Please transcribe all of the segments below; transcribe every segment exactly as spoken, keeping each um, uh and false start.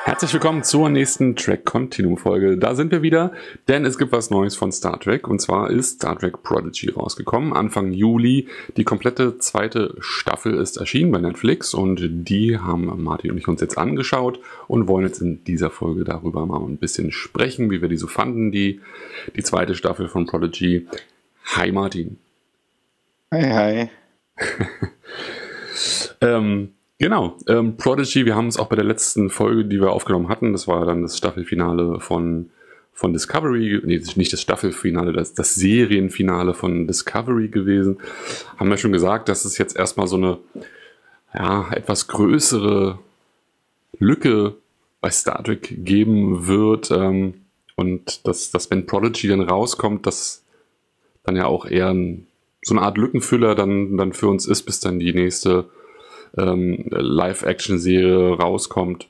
Herzlich willkommen zur nächsten Trek Continuum Folge. Da sind wir wieder, denn es gibt was Neues von Star Trek und zwar ist Star Trek Prodigy rausgekommen. Anfang Juli. Die komplette zweite Staffel ist erschienen bei Netflix und die haben Martin und ich uns jetzt angeschaut und wollen jetzt in dieser Folge darüber mal ein bisschen sprechen, wie wir die so fanden, die, die zweite Staffel von Prodigy. Hi Martin. Hi, hi. ähm, Genau, ähm, Prodigy, wir haben es auch bei der letzten Folge, die wir aufgenommen hatten, das war dann das Staffelfinale von, von Discovery, nee, nicht das Staffelfinale, das, das Serienfinale von Discovery gewesen. Haben wir schon gesagt, dass es jetzt erstmal so eine ja, etwas größere Lücke bei Star Trek geben wird ähm, und dass, dass wenn Prodigy dann rauskommt, dass dann ja auch eher ein, so eine Art Lückenfüller dann, dann für uns ist, bis dann die nächste Ähm, Live-Action-Serie rauskommt.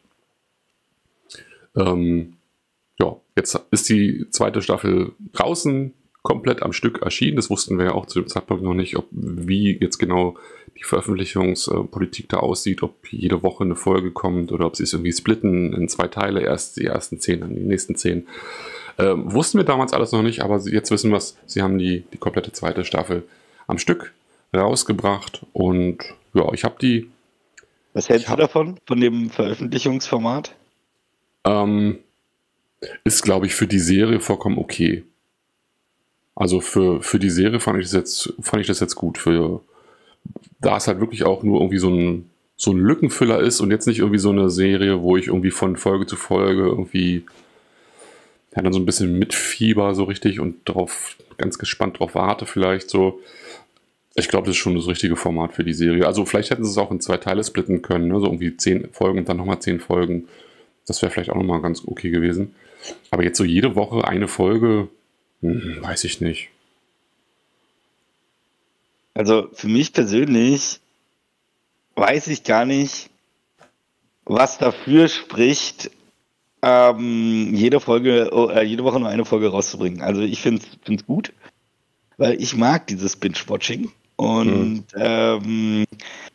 Ähm, ja, jetzt ist die zweite Staffel draußen, komplett am Stück erschienen. Das wussten wir ja auch zu dem Zeitpunkt noch nicht, ob wie jetzt genau die Veröffentlichungspolitik da aussieht, ob jede Woche eine Folge kommt oder ob sie es irgendwie splitten in zwei Teile, erst die ersten zehn, dann die nächsten zehn. Ähm, wussten wir damals alles noch nicht, aber jetzt wissen wir es. Sie haben die, die komplette zweite Staffel am Stück rausgebracht und ja, ich habe die. Was hältst hab, du davon, von dem Veröffentlichungsformat? Ähm, ist, glaube ich, für die Serie vollkommen okay. Also für, für die Serie fand ich das jetzt, fand ich das jetzt gut. Für, da es halt wirklich auch nur irgendwie so ein, so ein Lückenfüller ist und jetzt nicht irgendwie so eine Serie, wo ich irgendwie von Folge zu Folge irgendwie ja, dann so ein bisschen mitfieber so richtig und drauf, ganz gespannt drauf warte vielleicht so. Ich glaube, das ist schon das richtige Format für die Serie. Also vielleicht hätten sie es auch in zwei Teile splitten können, ne? So irgendwie zehn Folgen und dann nochmal zehn Folgen. Das wäre vielleicht auch nochmal ganz okay gewesen. Aber jetzt so jede Woche eine Folge, hm, weiß ich nicht. Also für mich persönlich weiß ich gar nicht, was dafür spricht, ähm, jede Folge, äh, jede Woche nur eine Folge rauszubringen. Also ich finde es gut, weil ich mag dieses Binge-Watching. Und hm. ähm,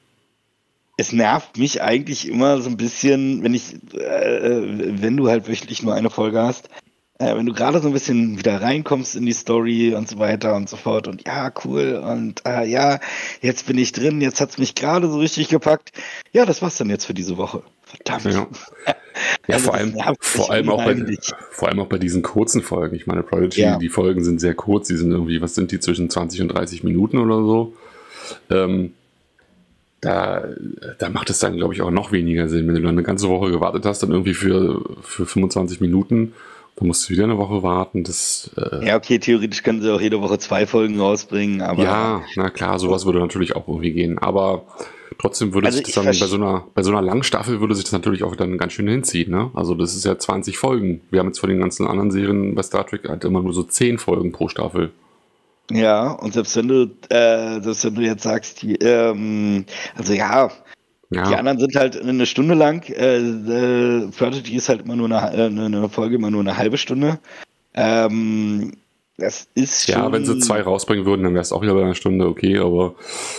es nervt mich eigentlich immer so ein bisschen, wenn ich, äh, wenn du halt wöchentlich nur eine Folge hast, äh, wenn du gerade so ein bisschen wieder reinkommst in die Story und so weiter und so fort und ja, cool und äh, ja, jetzt bin ich drin, jetzt hat's mich gerade so richtig gepackt. Ja, das war's dann jetzt für diese Woche. Verdammt. Ja, ja Also vor, das allem, nervt vor, mich allem auch bei, unheimlich. vor allem auch bei diesen kurzen Folgen. Ich meine, Prodigy, Ja. die Folgen sind sehr kurz, die sind irgendwie, was sind die, zwischen zwanzig und dreißig Minuten oder so. Ähm, da, da macht es dann, glaube ich, auch noch weniger Sinn, wenn du dann eine ganze Woche gewartet hast, dann irgendwie für, für fünfundzwanzig Minuten, dann musst du wieder eine Woche warten. Das, äh, Ja, okay, theoretisch können sie auch jede Woche zwei Folgen rausbringen, aber. ja, na klar, sowas würde natürlich auch irgendwie gehen, aber trotzdem würde Also sich das ich dann bei versch- so einer, bei so einer Langstaffel würde sich das natürlich auch dann ganz schön hinziehen, ne? Also das ist ja zwanzig Folgen. Wir haben jetzt von den ganzen anderen Serien bei Star Trek halt immer nur so zehn Folgen pro Staffel. Ja, und selbst wenn du, äh, selbst wenn du jetzt sagst, die, ähm, also ja, die Ja, anderen sind halt eine Stunde lang, äh, äh, Prodigy ist halt immer nur eine, äh, eine Folge, immer nur eine halbe Stunde. Ähm, das ist schon. ja, wenn sie zwei rausbringen würden, dann wäre es auch wieder bei einer Stunde okay, aber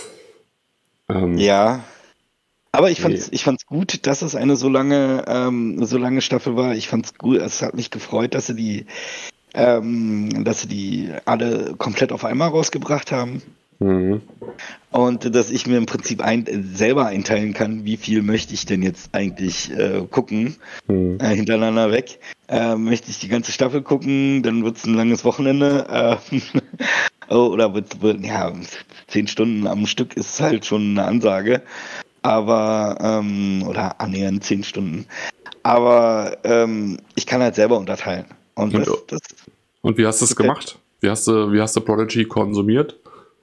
ähm, Ja. Aber ich nee. fand's, ich fand's gut, dass es eine so lange, ähm, so lange Staffel war. Ich fand's gut, es hat mich gefreut, dass sie die, ähm, dass sie die alle komplett auf einmal rausgebracht haben. Mhm. Und dass ich mir im Prinzip ein, selber einteilen kann, wie viel möchte ich denn jetzt eigentlich äh, gucken, Mhm. äh, hintereinander weg. Äh, möchte ich die ganze Staffel gucken, dann wird's ein langes Wochenende. Äh, oh, oder wird, wird, ja, zehn Stunden am Stück ist halt schon eine Ansage. Aber, ähm, oder annähernd zehn Stunden. Aber ähm, ich kann halt selber unterteilen. Und, Und, das, das, und wie hast du es gefällt- gemacht? Wie hast du, wie hast du Prodigy konsumiert?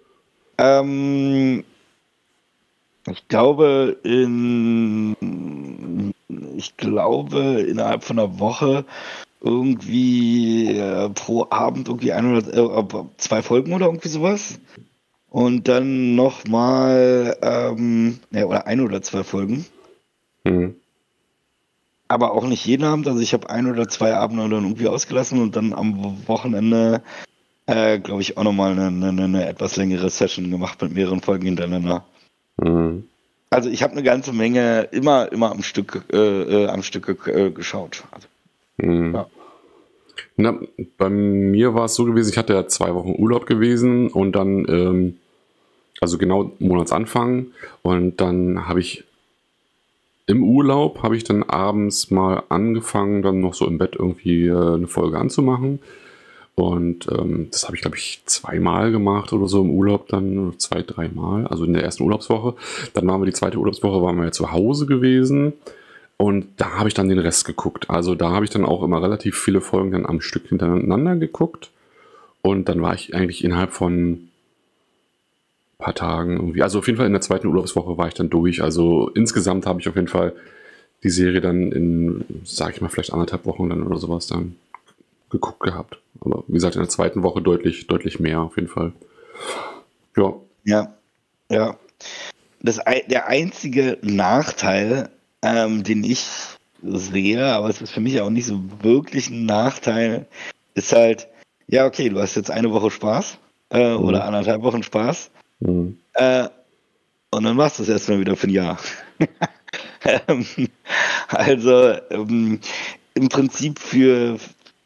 ähm, ich glaube, in, ich glaube, innerhalb von einer Woche irgendwie äh, pro Abend irgendwie ein oder äh, zwei Folgen oder irgendwie sowas. Und dann nochmal, ähm, ja, oder ein oder zwei Folgen. Mhm. Aber auch nicht jeden Abend. Also ich habe ein oder zwei Abende dann irgendwie ausgelassen und dann am Wochenende, äh, glaube ich, auch nochmal eine, eine, eine etwas längere Session gemacht mit mehreren Folgen hintereinander. Mhm. Also ich habe eine ganze Menge immer, immer am Stück, äh, äh, am Stück äh, geschaut. Also, Hm. ja. Na, bei mir war es so gewesen, ich hatte ja zwei Wochen Urlaub gewesen und dann, ähm, also genau Monatsanfang, und dann habe ich im Urlaub, habe ich dann abends mal angefangen, dann noch so im Bett irgendwie äh, eine Folge anzumachen. Und ähm, das habe ich, glaube ich, zweimal gemacht oder so im Urlaub, dann zwei, dreimal, also in der ersten Urlaubswoche. Dann waren wir die zweite Urlaubswoche, waren wir ja zu Hause gewesen. Und da habe ich dann den Rest geguckt. Also da habe ich dann auch immer relativ viele Folgen dann am Stück hintereinander geguckt. Und dann war ich eigentlich innerhalb von ein paar Tagen irgendwie, also auf jeden Fall in der zweiten Urlaubswoche war ich dann durch. Also insgesamt habe ich auf jeden Fall die Serie dann in, sag ich mal, vielleicht anderthalb Wochen dann oder sowas dann geguckt gehabt. Aber wie gesagt, in der zweiten Woche deutlich, deutlich mehr auf jeden Fall. Ja. Ja, ja. Das, ei- der einzige Nachteil, ähm, den ich sehe, aber es ist für mich auch nicht so wirklich ein Nachteil, ist halt, ja, okay, du hast jetzt eine Woche Spaß äh, Mhm. oder anderthalb Wochen Spaß Mhm. äh, und dann machst du es erstmal wieder für ein Jahr. Ähm, also ähm, im Prinzip für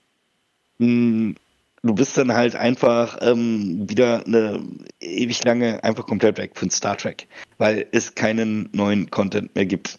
mh, du bist dann halt einfach ähm, wieder eine ewig lange einfach komplett weg von Star Trek, weil es keinen neuen Content mehr gibt.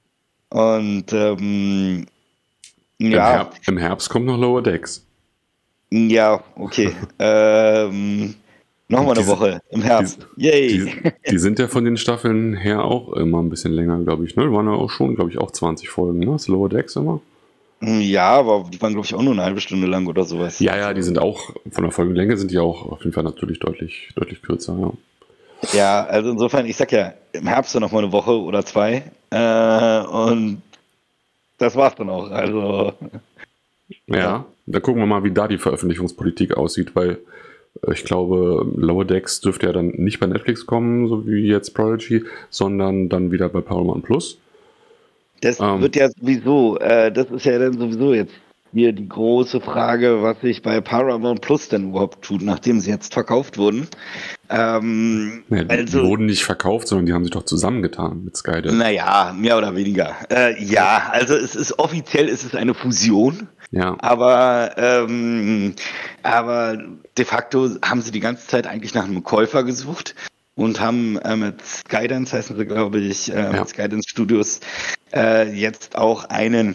Und ähm, Im, ja, Herb Im Herbst kommt noch Lower Decks. ja, okay. Ähm, Nochmal eine Diese, Woche im die, Herbst. Yay. die, die sind ja von den Staffeln her auch immer ein bisschen länger, glaube ich. Ne? Die waren ja auch schon, glaube ich, auch zwanzig Folgen, ne? Das Lower Decks immer. Ja, aber die waren, glaube ich, auch nur eine halbe Stunde lang oder sowas. Ja, ja, die sind auch, von der Folgenlänge sind die auch auf jeden Fall natürlich deutlich, deutlich kürzer, ja. Ja, also insofern, ich sag ja, im Herbst dann noch mal eine Woche oder zwei. Äh, und das war's dann auch. Also, Ja, Ja. da gucken wir mal, wie da die Veröffentlichungspolitik aussieht, weil äh, ich glaube, Lower Decks dürfte ja dann nicht bei Netflix kommen, so wie jetzt Prodigy, sondern dann wieder bei Paramount Plus. das Ähm, wird ja sowieso, äh, das ist ja dann sowieso jetzt hier die große Frage, was sich bei Paramount Plus denn überhaupt tut, nachdem sie jetzt verkauft wurden. Ähm, ja, die, die also, wurden nicht verkauft, sondern die haben sich doch zusammengetan mit Skydance. naja, mehr oder weniger. Äh, ja, also es ist offiziell, es ist eine Fusion. Ja, Aber, ähm, aber de facto haben sie die ganze Zeit eigentlich nach einem Käufer gesucht und haben äh, mit Skydance, heißen sie, glaube ich, äh, Ja. mit Skydance Studios äh, jetzt auch einen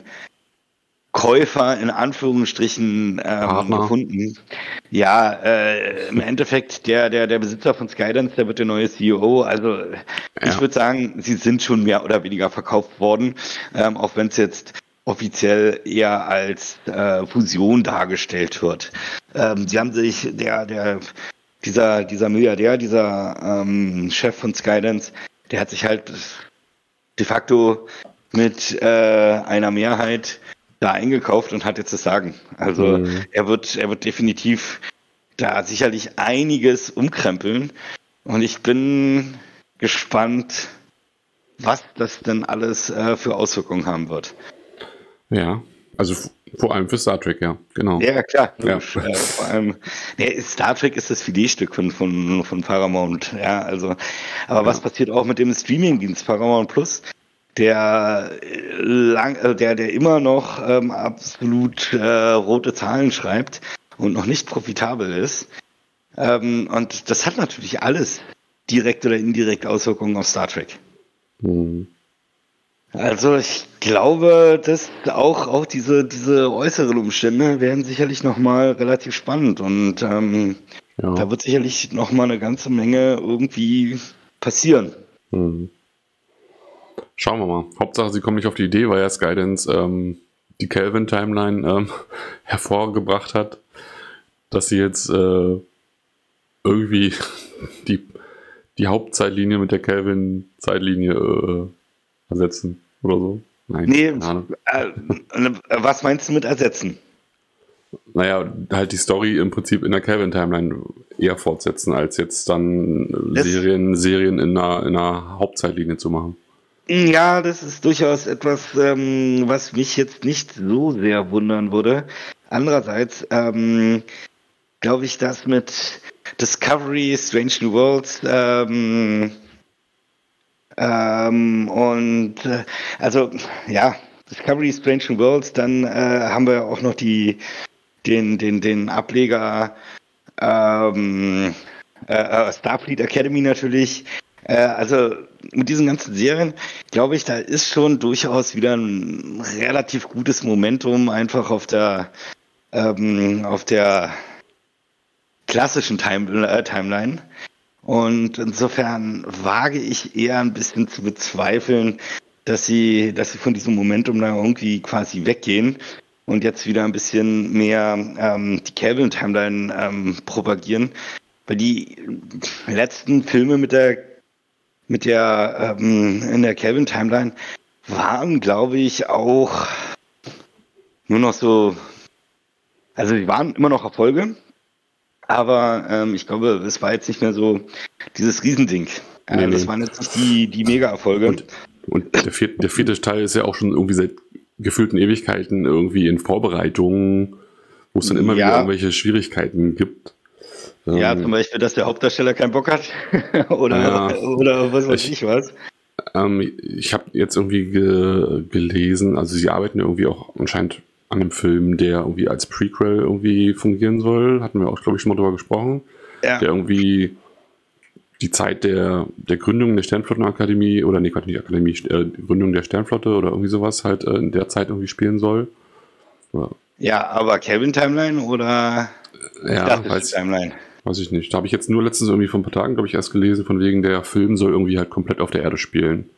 Käufer in Anführungsstrichen ähm, Partner. gefunden. Ja, äh, im Endeffekt der, der, der Besitzer von Skydance, der wird der neue C E O. Also ich Ja. würde sagen, sie sind schon mehr oder weniger verkauft worden, ähm, auch wenn es jetzt offiziell eher als äh, Fusion dargestellt wird. Ähm, sie haben sich, der, der, dieser, dieser Milliardär, dieser ähm, Chef von Skydance, der hat sich halt de facto mit äh, einer Mehrheit da eingekauft und hat jetzt das Sagen. Also Mhm. er wird, er wird definitiv da sicherlich einiges umkrempeln. Und ich bin gespannt, was das denn alles äh, für Auswirkungen haben wird. Ja, also f- vor allem für Star Trek, ja, genau. Ja, klar. Ja. logisch. Äh, vor allem, nee, Star Trek ist das Filetstück von, von, von Paramount. Ja, also, aber Ja. was passiert auch mit dem Streamingdienst Paramount Plus? Der äh, lang, äh, der, der immer noch ähm, absolut äh, rote Zahlen schreibt und noch nicht profitabel ist. Ähm, und das hat natürlich alles direkt oder indirekt Auswirkungen auf Star Trek. Mhm. Also ich glaube, dass auch, auch diese, diese äußeren Umstände werden sicherlich nochmal relativ spannend und ähm, Ja. da wird sicherlich nochmal eine ganze Menge irgendwie passieren. Mhm. Schauen wir mal. Hauptsache, sie kommen nicht auf die Idee, weil ja Skydance ähm, die Kelvin-Timeline ähm, hervorgebracht hat, dass sie jetzt äh, irgendwie die, die Hauptzeitlinie mit der Kelvin-Zeitlinie äh, ersetzen oder so. Nein, Nee, keine Ahnung. äh, was meinst du mit ersetzen? Naja, halt die Story im Prinzip in der Kelvin-Timeline eher fortsetzen, als jetzt dann Das- Serien, Serien in einer, in einer Hauptzeitlinie zu machen. Ja, das ist durchaus etwas, ähm, was mich jetzt nicht so sehr wundern würde. Andererseits ähm, glaube ich, dass mit Discovery, Strange New Worlds, ähm, Ähm, und äh, also, ja, Discovery Strange New Worlds, dann äh, haben wir auch noch die, den, den, den Ableger ähm, äh, Starfleet Academy natürlich. Äh, also mit diesen ganzen Serien, glaube ich, da ist schon durchaus wieder ein relativ gutes Momentum einfach auf der ähm, auf der klassischen Time, äh, Timeline. Und insofern wage ich eher ein bisschen zu bezweifeln, dass sie, dass sie von diesem Momentum da irgendwie quasi weggehen und jetzt wieder ein bisschen mehr ähm, die Kelvin-Timeline ähm, propagieren. Weil die letzten Filme mit der mit der ähm, in der Kelvin-Timeline waren, glaube ich, auch nur noch so, also die waren immer noch Erfolge, aber ähm, ich glaube, es war jetzt nicht mehr so dieses Riesending. Äh, Nee, das nee. waren jetzt nicht die, die Mega-Erfolge. Und, und der, vierte, der vierte Teil ist ja auch schon irgendwie seit gefühlten Ewigkeiten irgendwie in Vorbereitungen, wo es dann immer Ja. wieder irgendwelche Schwierigkeiten gibt. Ja, Ähm, zum Beispiel, dass der Hauptdarsteller keinen Bock hat oder, Ja. oder was weiß Ich- ich was. ähm, ich habe jetzt irgendwie ge gelesen, also sie arbeiten irgendwie auch anscheinend an einem Film, der irgendwie als Prequel irgendwie fungieren soll. Hatten wir auch, glaube ich, schon mal drüber gesprochen. Ja. Der irgendwie die Zeit der, der Gründung der Sternflottenakademie oder nee, Quatsch, nicht Akademie, äh, die Gründung der Sternflotte oder irgendwie sowas halt äh, in der Zeit irgendwie spielen soll. Oder, Ja, aber Kelvin Timeline oder ja, klassische weiß, Timeline? weiß ich nicht. Da habe ich jetzt nur letztens irgendwie vor ein paar Tagen, glaube ich, erst gelesen, von wegen der Film soll irgendwie halt komplett auf der Erde spielen.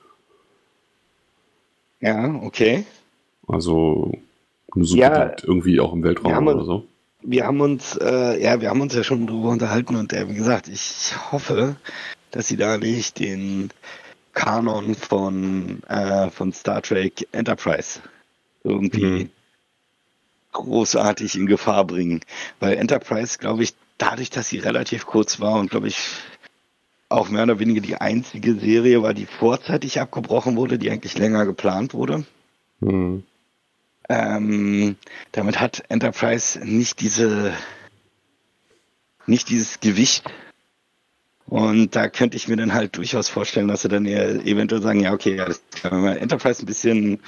Ja, okay. Also nur so Ja, bedingt irgendwie auch im wir Weltraum haben oder uns- so. Wir haben uns, äh, ja, wir haben uns ja schon darüber unterhalten und äh, wie gesagt, ich hoffe, dass sie da nicht den Kanon von, äh, von Star Trek Enterprise irgendwie Mhm. großartig in Gefahr bringen. Weil Enterprise, glaube ich, dadurch, dass sie relativ kurz war und glaube ich auch mehr oder weniger die einzige Serie war, die vorzeitig abgebrochen wurde, die eigentlich länger geplant wurde. Mhm. Ähm, damit hat Enterprise nicht diese, nicht dieses Gewicht. Und da könnte ich mir dann halt durchaus vorstellen, dass sie dann eher eventuell sagen, ja, okay, ja, das, wenn wir Enterprise ein bisschen,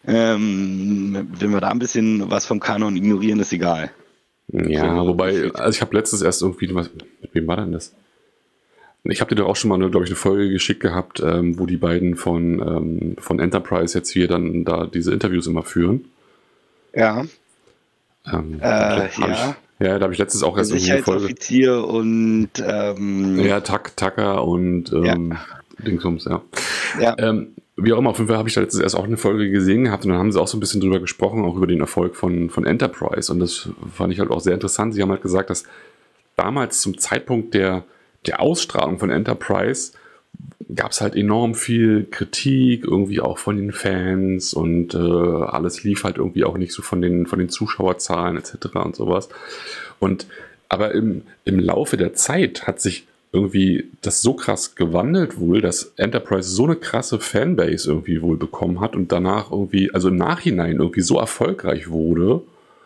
ähm, wenn wir da ein bisschen was vom Kanon ignorieren, ist egal. Ja, So, wobei, gefühlt. also ich habe letztens erst irgendwie, was, mit wem war denn das? Ich habe dir doch auch schon mal, glaube ich, eine Folge geschickt gehabt, ähm, wo die beiden von, ähm, von Enterprise jetzt hier dann da diese Interviews immer führen. Ja, Ähm, Äh, hab ich, hab ja. ich, ja, da habe ich letztens auch der erst irgendwie eine Folge. Sicherheitsoffizier und ähm, Ja, Tuck, Tucker und ähm, Dingsums, ja. ja. Ähm, wie auch immer, auf jeden Fall habe ich da letztens erst auch eine Folge gesehen gehabt und dann haben sie auch so ein bisschen drüber gesprochen, auch über den Erfolg von, von Enterprise. Und das fand ich halt auch sehr interessant. Sie haben halt gesagt, dass damals zum Zeitpunkt der, der Ausstrahlung von Enterprise gab es halt enorm viel Kritik, irgendwie auch von den Fans und äh, alles lief halt irgendwie auch nicht so von den, von den Zuschauerzahlen et cetera und sowas. Und aber im, im Laufe der Zeit hat sich irgendwie das so krass gewandelt wohl, dass Enterprise so eine krasse Fanbase irgendwie wohl bekommen hat und danach irgendwie, also im Nachhinein irgendwie so erfolgreich wurde,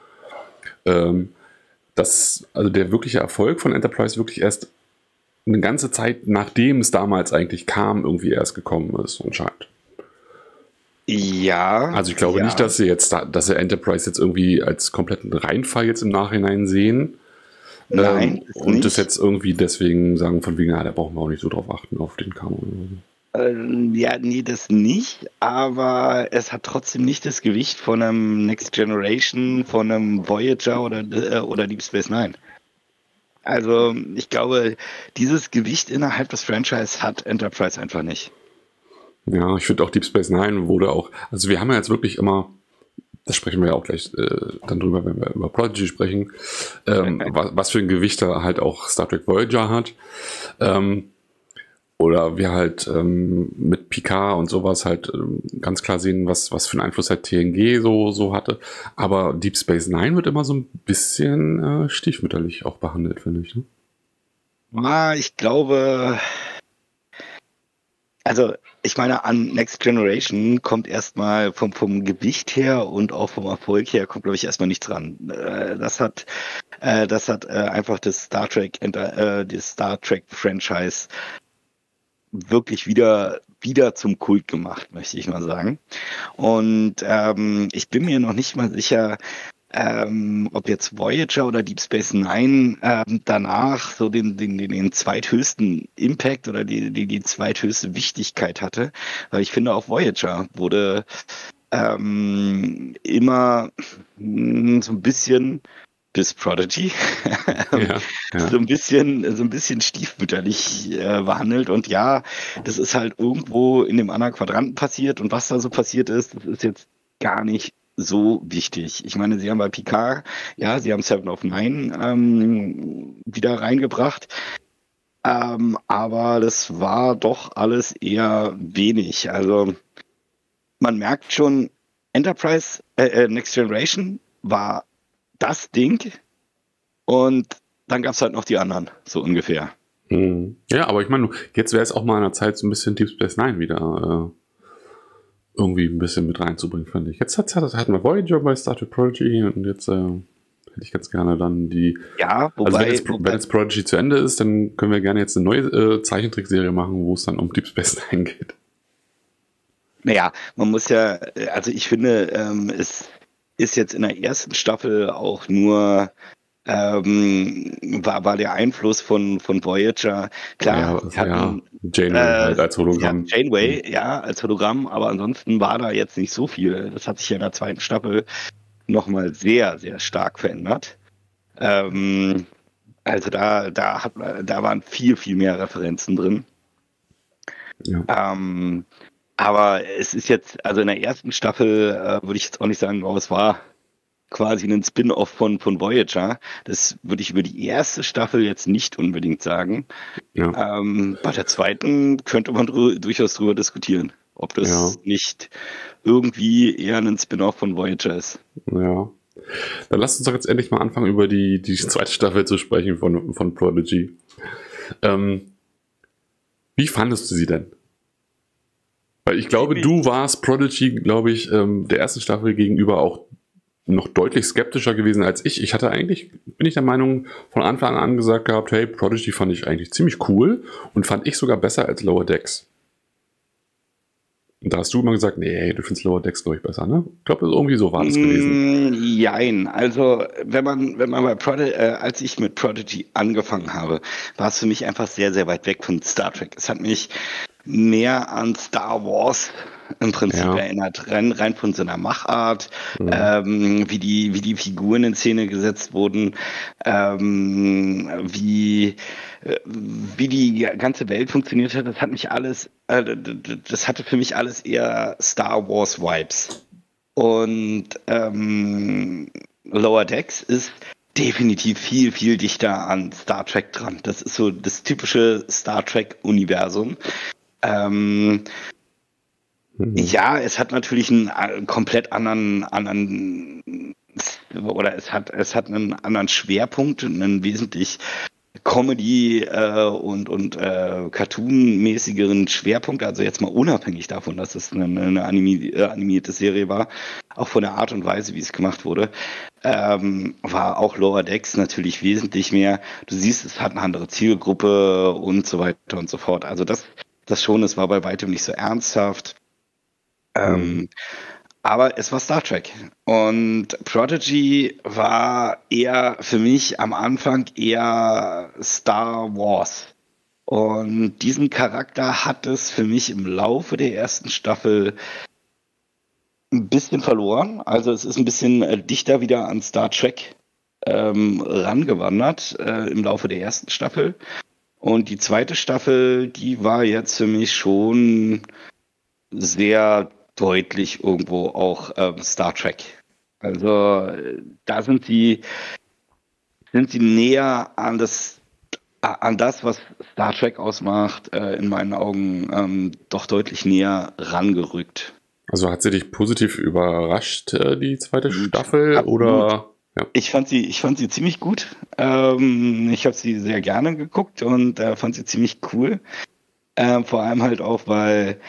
ähm, dass also der wirkliche Erfolg von Enterprise wirklich erst eine ganze Zeit, nachdem es damals eigentlich kam, irgendwie erst gekommen ist, anscheinend. Ja. Also ich glaube ja. nicht, dass sie jetzt, da, dass sie Enterprise jetzt irgendwie als kompletten Reinfall jetzt im Nachhinein sehen. Nein, ähm, ist und nicht. das jetzt irgendwie deswegen sagen von wegen, ja, da brauchen wir auch nicht so drauf achten, auf den Kanon. Ähm, ja, nee, das nicht, aber es hat trotzdem nicht das Gewicht von einem Next Generation, von einem Voyager oder, äh, oder Deep Space Nine. Also ich glaube, dieses Gewicht innerhalb des Franchise hat Enterprise einfach nicht. Ja, ich finde auch Deep Space Nine wurde auch, also wir haben ja jetzt wirklich immer, das sprechen wir ja auch gleich äh, dann drüber, wenn wir über Prodigy sprechen, ähm, was, was für ein Gewicht da halt auch Star Trek Voyager hat. Ähm, oder wir halt ähm, mit Picard und sowas halt ähm, ganz klar sehen, was, was für einen Einfluss halt T N G so, so hatte. Aber Deep Space Nine wird immer so ein bisschen äh, stiefmütterlich auch behandelt, finde ich. Ne? Ah, ich glaube, also ich meine, an Next Generation kommt erstmal vom, vom Gewicht her und auch vom Erfolg her kommt, glaube ich, erstmal nichts ran. Äh, das hat, äh, das hat äh, einfach das Star Trek, äh, das Star Trek Franchise wirklich wieder wieder zum Kult gemacht, möchte ich mal sagen. Und ähm, ich bin mir noch nicht mal sicher, ähm, ob jetzt Voyager oder Deep Space Nine ähm, danach so den, den, den, den zweithöchsten Impact oder die, die, die zweithöchste Wichtigkeit hatte. Weil ich finde, auch Voyager wurde ähm, immer mh, so ein bisschen bis Prodigy Ja, ja. so ein bisschen so ein bisschen stiefmütterlich äh, behandelt. Und ja, das ist halt irgendwo in dem anderen Quadranten passiert, und was da so passiert ist, das ist jetzt gar nicht so wichtig. Ich meine, sie haben bei Picard, ja, sie haben Seven of Nine ähm, wieder reingebracht, ähm, aber das war doch alles eher wenig. Also man merkt schon, Enterprise, äh, äh, Next Generation war das Ding, und dann gab es halt noch die anderen, so ungefähr. Hm. Ja, aber ich meine, jetzt wäre es auch mal an der Zeit, so ein bisschen Deep Space Nine wieder äh, irgendwie ein bisschen mit reinzubringen, finde ich. Jetzt hat, hat, hatten wir Voyager bei Star Trek Prodigy, und jetzt äh, hätte ich ganz gerne dann die... Ja, wobei... Also wenn jetzt, wobei wenn jetzt Prodigy zu Ende ist, dann können wir gerne jetzt eine neue äh, Zeichentrickserie machen, wo es dann um Deep Space Nine geht. Naja, man muss ja, also ich finde, ähm, es ist jetzt in der ersten Staffel auch nur, ähm, war, war der Einfluss von, von Voyager, klar, Ja, wir hatten, ja, Janeway äh, halt als Hologramm. ja, Janeway, ja, als Hologramm, aber ansonsten war da jetzt nicht so viel. Das hat sich ja in der zweiten Staffel nochmal sehr, sehr stark verändert. Ähm, also da, da hat, da waren viel, viel mehr Referenzen drin. Ja. Ähm, aber es ist jetzt, also in der ersten Staffel äh, würde ich jetzt auch nicht sagen, oh, es war quasi ein Spin-off von, von Voyager. Das würde ich über die erste Staffel jetzt nicht unbedingt sagen. Ja. Ähm, bei der zweiten könnte man drü durchaus drüber diskutieren, ob das Ja. nicht irgendwie eher ein Spin-off von Voyager ist. Ja. Dann lasst uns doch jetzt endlich mal anfangen, über die, die zweite Staffel zu sprechen von, von Prodigy. Ähm, wie fandest du sie denn? Weil ich glaube, du warst Prodigy, glaube ich, ähm, der ersten Staffel gegenüber auch noch deutlich skeptischer gewesen als ich. Ich hatte eigentlich, bin ich der Meinung, von Anfang an gesagt gehabt, hey, Prodigy fand ich eigentlich ziemlich cool und fand ich sogar besser als Lower Decks. Und da hast du immer gesagt, nee, du findest Lower Decks, glaube ich, besser, ne? Ich glaube, irgendwie so war das gewesen. Jein. Also, wenn man, wenn man bei Prodigy, äh, als ich mit Prodigy angefangen habe, war es für mich einfach sehr, sehr weit weg von Star Trek. Es hat mich mehr an Star Wars im Prinzip Ja. erinnert, rein, rein von seiner Machart, Mhm. ähm, wie die, wie die Figuren in Szene gesetzt wurden, ähm, wie, äh, wie die ganze Welt funktioniert hat. Das hat mich alles, äh, d- d- das hatte für mich alles eher Star Wars Vibes. Und ähm, Lower Decks ist definitiv viel, viel dichter an Star Trek dran. Das ist so das typische Star Trek-Universum. Ähm, Mhm. ja, es hat natürlich einen äh, komplett anderen, anderen oder es hat, es hat einen anderen Schwerpunkt, einen wesentlich Comedy äh, und, und äh, Cartoon-mäßigeren Schwerpunkt, also jetzt mal unabhängig davon, dass es eine, eine animi äh, animierte Serie war, auch von der Art und Weise, wie es gemacht wurde, ähm, war auch Lower Decks natürlich wesentlich mehr. Du siehst, es hat eine andere Zielgruppe und so weiter und so fort. Also das, das schon, es war bei weitem nicht so ernsthaft. Ähm, Mhm. aber es war Star Trek. Und Prodigy war eher für mich am Anfang eher Star Wars. Und diesen Charakter hat es für mich im Laufe der ersten Staffel ein bisschen verloren. Also es ist ein bisschen äh, dichter wieder an Star Trek ähm, rangewandert äh, im Laufe der ersten Staffel. Und die zweite Staffel, die war jetzt für mich schon sehr deutlich irgendwo auch ähm, Star Trek. Also äh, da sind sie, sind sie näher an das, an das, was Star Trek ausmacht, äh, in meinen Augen ähm, doch deutlich näher rangerückt. Also hat sie dich positiv überrascht, äh, die zweite Absolut. Staffel? Absolut. Oder? Ja. Ich fand sie, ich fand sie ziemlich gut. Ähm, ich habe sie sehr gerne geguckt und äh, fand sie ziemlich cool. Ähm, vor allem halt auch, weil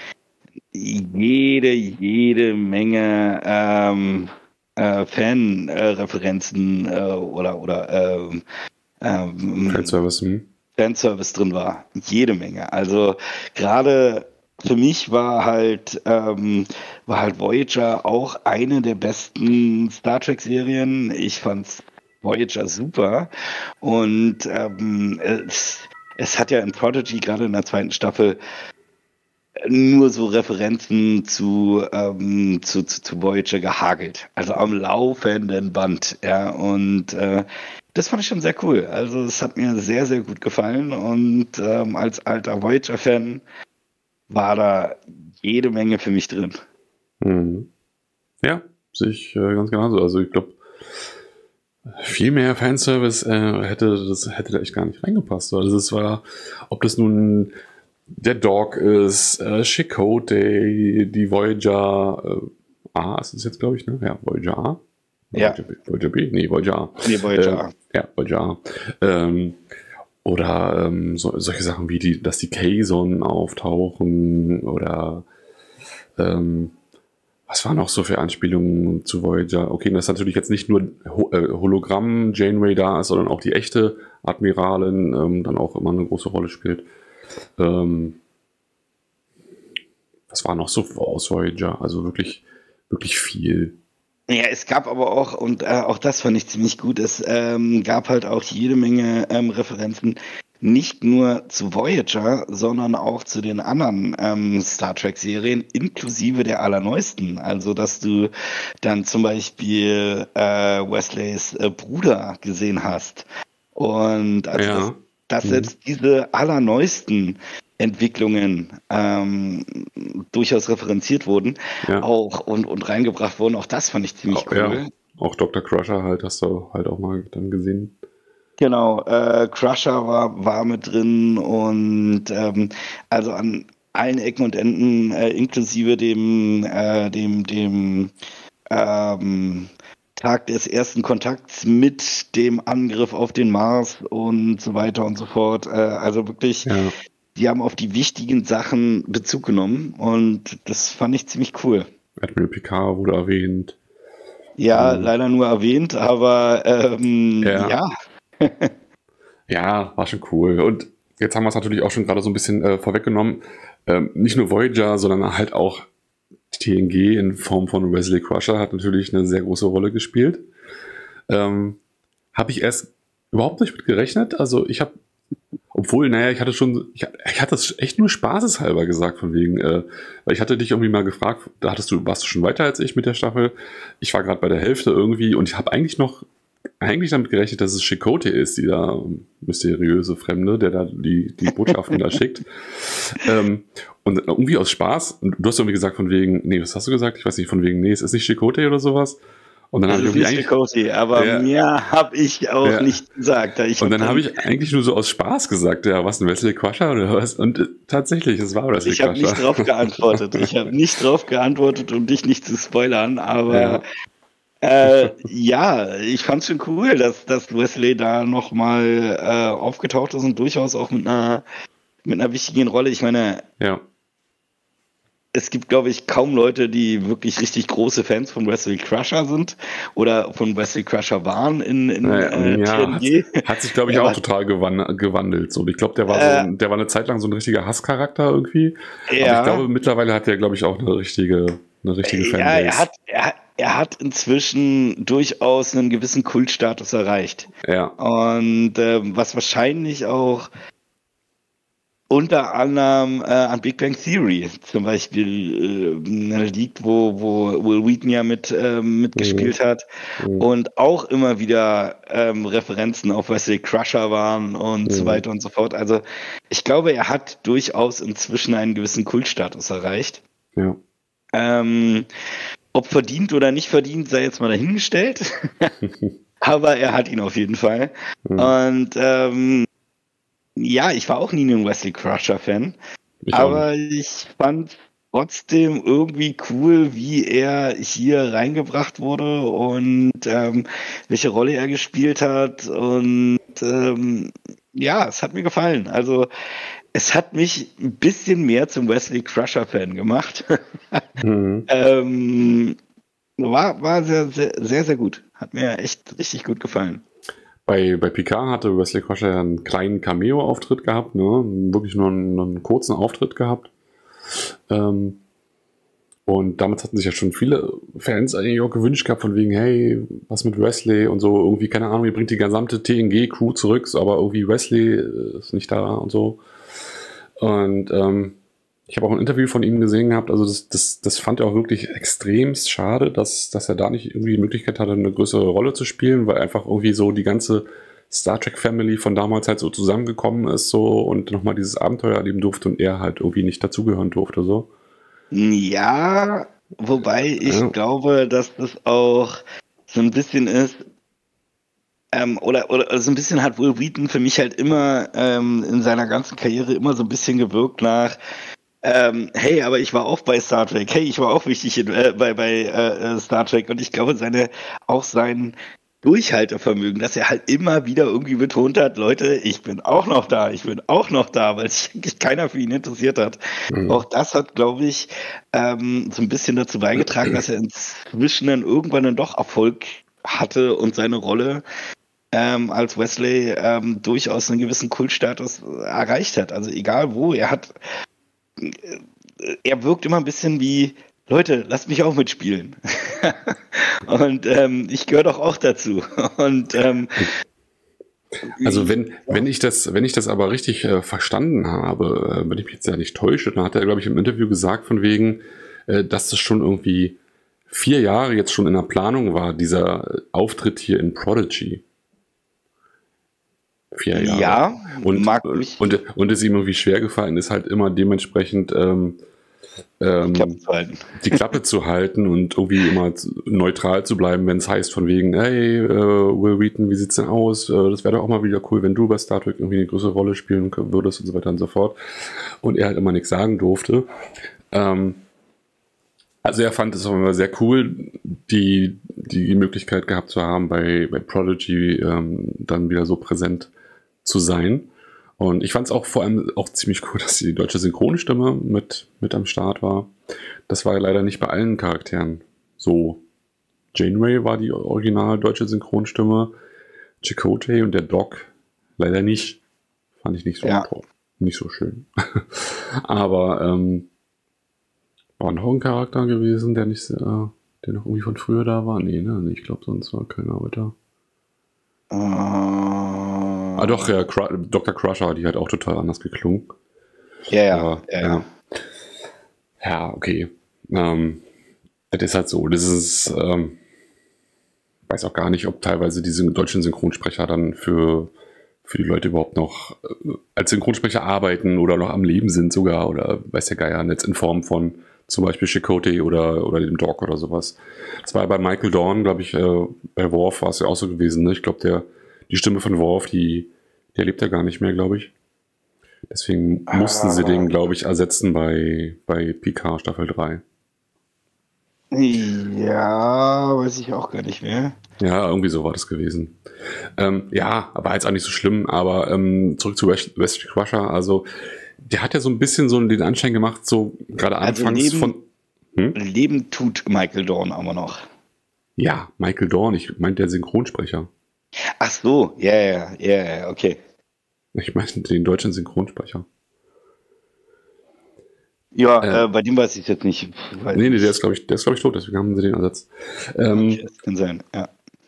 jede, jede Menge ähm, äh, Fan-Referenzen äh, oder, oder ähm, ähm, Fanservice, hm? Fanservice drin war. Jede Menge. Also gerade für mich war halt, ähm, war halt Voyager auch eine der besten Star Trek-Serien. Ich fand Voyager super. Und ähm, es, es hat ja in Prodigy gerade in der zweiten Staffel nur so Referenzen zu, ähm, zu, zu, zu Voyager gehagelt. Also am laufenden Band. Ja, und äh, das fand ich schon sehr cool. Also es hat mir sehr, sehr gut gefallen. Und ähm, als alter Voyager-Fan war da jede Menge für mich drin. Mhm. Ja, sehe ich äh, ganz genauso. Also ich glaube, viel mehr Fanservice äh, hätte das hätte da echt gar nicht reingepasst. Also es war, ob das nun der Dog ist, äh, Chakotay, die Voyager äh, A ist es jetzt, glaube ich, ne? Ja, Voyager A. Ja. Voyager B, Voyager B? Nee, Voyager A. Nee, Voyager äh, A. Ja, Voyager A. Ähm, oder ähm, so, solche Sachen wie, die, dass die Kazon auftauchen oder ähm, was waren noch so für Anspielungen zu Voyager? Okay, das ist natürlich jetzt nicht nur Ho äh, Hologramm Janeway da ist, sondern auch die echte Admiralin ähm, dann auch immer eine große Rolle spielt. Ähm, was war noch so aus Voyager? Also wirklich, wirklich viel. Ja, es gab aber auch, und äh, auch das fand ich ziemlich gut, es ähm, gab halt auch jede Menge ähm, Referenzen, nicht nur zu Voyager, sondern auch zu den anderen ähm, Star Trek-Serien, inklusive der allerneuesten. Also, dass du dann zum Beispiel äh, Wesleys äh, Bruder gesehen hast. Und also, Ja. dass, dass Mhm. selbst diese allerneuesten Entwicklungen ähm, durchaus referenziert wurden, Ja. auch und, und reingebracht wurden. Auch das fand ich ziemlich Auch, cool. ja, auch Doktor Crusher halt, hast du halt auch mal dann gesehen. Genau, äh, Crusher war, war mit drin und ähm, also an allen Ecken und Enden, äh, inklusive dem, äh, dem, dem ähm, Tag des ersten Kontakts mit dem Angriff auf den Mars und so weiter und so fort. Äh, also wirklich, Ja. die haben auf die wichtigen Sachen Bezug genommen und das fand ich ziemlich cool. Admiral Picard wurde erwähnt. Ja, Mhm. leider nur erwähnt, aber ähm, Ja. ja. Ja, war schon cool. Und jetzt haben wir es natürlich auch schon gerade so ein bisschen äh, vorweggenommen. Ähm, nicht nur Voyager, sondern halt auch T N G in Form von Wesley Crusher hat natürlich eine sehr große Rolle gespielt. Ähm, habe ich erst überhaupt nicht mit gerechnet. Also ich habe, obwohl, naja, ich hatte schon, ich, ich hatte das echt nur spaßeshalber gesagt, von wegen, äh, weil ich hatte dich irgendwie mal gefragt, da hattest du, warst du schon weiter als ich mit der Staffel. Ich war gerade bei der Hälfte irgendwie und ich habe eigentlich noch eigentlich damit gerechnet, dass es Chakotay ist, dieser mysteriöse Fremde, der da die, die Botschaften da schickt. Ähm, und irgendwie aus Spaß, und du hast irgendwie gesagt von wegen, nee, was hast du gesagt? Ich weiß nicht, von wegen, nee, es ist nicht Chakotay oder sowas. Und dann habe Das ich ist irgendwie nicht eigentlich, Chakotay, aber Ja. mehr habe ich auch Ja. nicht gesagt. Ich und hab dann habe ich eigentlich nur so aus Spaß gesagt, ja, was, ein Wesley Crusher oder was? Und äh, tatsächlich, es war Wesley Ich habe Crusher. nicht drauf geantwortet. Ich habe nicht drauf geantwortet, um dich nicht zu spoilern, aber Ja. äh, ja, ich fand's schon cool, dass, dass Wesley da nochmal äh, aufgetaucht ist und durchaus auch mit einer, mit einer wichtigen Rolle. Ich meine, Ja. es gibt, glaube ich, kaum Leute, die wirklich richtig große Fans von Wesley Crusher sind oder von Wesley Crusher waren in, in Naja, äh, ja, T N G. hat, hat sich, glaube ich, Ja, auch aber- total gewan gewandelt. So. Ich glaube, der war Äh, so, der war eine Zeit lang so ein richtiger Hasscharakter irgendwie. Aber ich Ja. glaube, mittlerweile hat der, glaube ich, auch eine richtige, eine richtige Ja, Fanbase. er hat, er, er hat inzwischen durchaus einen gewissen Kultstatus erreicht. Ja, Und ähm, was wahrscheinlich auch unter anderem äh, an Big Bang Theory zum Beispiel äh, liegt, wo, wo Will Wheaton ja mit, ähm, mitgespielt hat Mhm. und auch immer wieder ähm, Referenzen auf Wesley Crusher waren und so Mhm. weiter und so fort. Also ich glaube, er hat durchaus inzwischen einen gewissen Kultstatus erreicht. ja. Ähm, ob verdient oder nicht verdient, sei jetzt mal dahingestellt. Aber er hat ihn auf jeden Fall. Mhm. Und ähm, ja, ich war auch nie ein Wesley Crusher-Fan. Ich auch Aber ich fand trotzdem irgendwie cool, wie er hier reingebracht wurde und ähm, welche Rolle er gespielt hat. Und ähm, ja, es hat mir gefallen. Also es hat mich ein bisschen mehr zum Wesley Crusher-Fan gemacht. Mhm. ähm, war war sehr, sehr, sehr, sehr gut. Hat mir echt richtig gut gefallen. Bei, bei Picard hatte Wesley Crusher einen kleinen Cameo-Auftritt gehabt, ne? Wirklich nur einen, einen kurzen Auftritt gehabt. Ähm, und damals hatten sich ja schon viele Fans eigentlich auch gewünscht gehabt, von wegen, hey, was mit Wesley und so, irgendwie, keine Ahnung, ihr bringt die gesamte T N G-Crew zurück, aber irgendwie Wesley ist nicht da und so. Und ähm, ich habe auch ein Interview von ihm gesehen gehabt, also das, das, das fand er auch wirklich extremst schade, dass, dass er da nicht irgendwie die Möglichkeit hatte, eine größere Rolle zu spielen, weil einfach irgendwie so die ganze Star Trek Family von damals halt so zusammengekommen ist so und nochmal dieses Abenteuer erleben durfte und er halt irgendwie nicht dazugehören durfte so. Ja, wobei ich Ja. glaube, dass das auch so ein bisschen ist, ähm, oder, oder so ein bisschen hat Will Wheaton für mich halt immer ähm, in seiner ganzen Karriere immer so ein bisschen gewirkt nach, ähm, hey, aber ich war auch bei Star Trek, hey, ich war auch wichtig in, äh, bei, bei äh, Star Trek und ich glaube, seine, auch sein Durchhaltevermögen, dass er halt immer wieder irgendwie betont hat, Leute, ich bin auch noch da, ich bin auch noch da, weil sich eigentlich keiner für ihn interessiert hat. Mhm. Auch das hat, glaube ich, ähm, so ein bisschen dazu beigetragen, dass er inzwischen dann irgendwann dann doch Erfolg hatte und seine Rolle ähm, als Wesley ähm, durchaus einen gewissen Kultstatus erreicht hat. Also egal wo, er hat, er wirkt immer ein bisschen wie, Leute, lasst mich auch mitspielen. Und ähm, ich gehöre doch auch dazu. Und ähm, also wenn, wenn ich das, wenn ich das aber richtig äh, verstanden habe, äh, wenn ich mich jetzt ja nicht täusche, dann hat er, glaube ich, im Interview gesagt, von wegen, äh, dass das schon irgendwie vier Jahre jetzt schon in der Planung war, dieser Auftritt hier in Prodigy. Vier Jahre. Ja, und, mag mich. Und, und es ihm irgendwie schwer gefallen ist, halt immer dementsprechend ähm, ähm, die, Klappe zu halten. die Klappe zu halten und irgendwie immer neutral zu bleiben, wenn es heißt von wegen, hey, äh, Will Wheaton, wie sieht's denn aus? Äh, das wäre doch auch mal wieder cool, wenn du bei Star Trek irgendwie eine größere Rolle spielen würdest und so weiter und so fort. Und er halt immer nichts sagen durfte. Ähm, also er fand es auch immer sehr cool, die, die Möglichkeit gehabt zu haben, bei, bei Prodigy ähm, dann wieder so präsent zu sein. Und ich fand es auch vor allem auch ziemlich cool, dass die deutsche Synchronstimme mit, mit am Start war. Das war ja leider nicht bei allen Charakteren so. Janeway war die original deutsche Synchronstimme, Chakotay und der Doc leider nicht. Fand ich nicht so, ja. toll, nicht so schön. Aber ähm, war noch ein Charakter gewesen, der nicht, äh, der noch irgendwie von früher da war? Nee, ne? Ich glaube, sonst war keiner weiter. Uh, ah doch, ja, Cru- Doktor Crusher, die hat auch total anders geklungen. Ja, ja, ja. Ja, ja okay. Ähm, das ist halt so. Das ist, ähm, weiß auch gar nicht, ob teilweise diese deutschen Synchronsprecher dann für, für die Leute überhaupt noch äh, als Synchronsprecher arbeiten oder noch am Leben sind sogar oder weiß der Geier, jetzt in Form von zum Beispiel Chakotay oder, oder dem Doc oder sowas. Das war bei Michael Dorn, glaube ich, äh, bei Worf war es ja auch so gewesen. Ne? Ich glaube, der die Stimme von Worf, die, der lebt ja gar nicht mehr, glaube ich. Deswegen ah. mussten sie den, glaube ich, ersetzen bei, bei Picard Staffel drei. Ja, weiß ich auch gar nicht mehr. Ja, irgendwie so war das gewesen. Ähm, ja, aber jetzt auch nicht so schlimm. Aber ähm, zurück zu Wesley Crusher. Also, der hat ja so ein bisschen so den Anschein gemacht, so gerade also anfangs Leben, von. Hm? Leben tut Michael Dorn aber noch. Ja, Michael Dorn, ich meinte der Synchronsprecher. Ach so, ja, ja, ja, okay. Ich meine den deutschen Synchronsprecher. Ja, äh, äh, bei dem weiß ich jetzt nicht. Nee, nee, der ist, glaube ich, der ist, glaube ich, tot, deswegen haben sie den ersetzt. Ähm, okay, das kann sein, ja.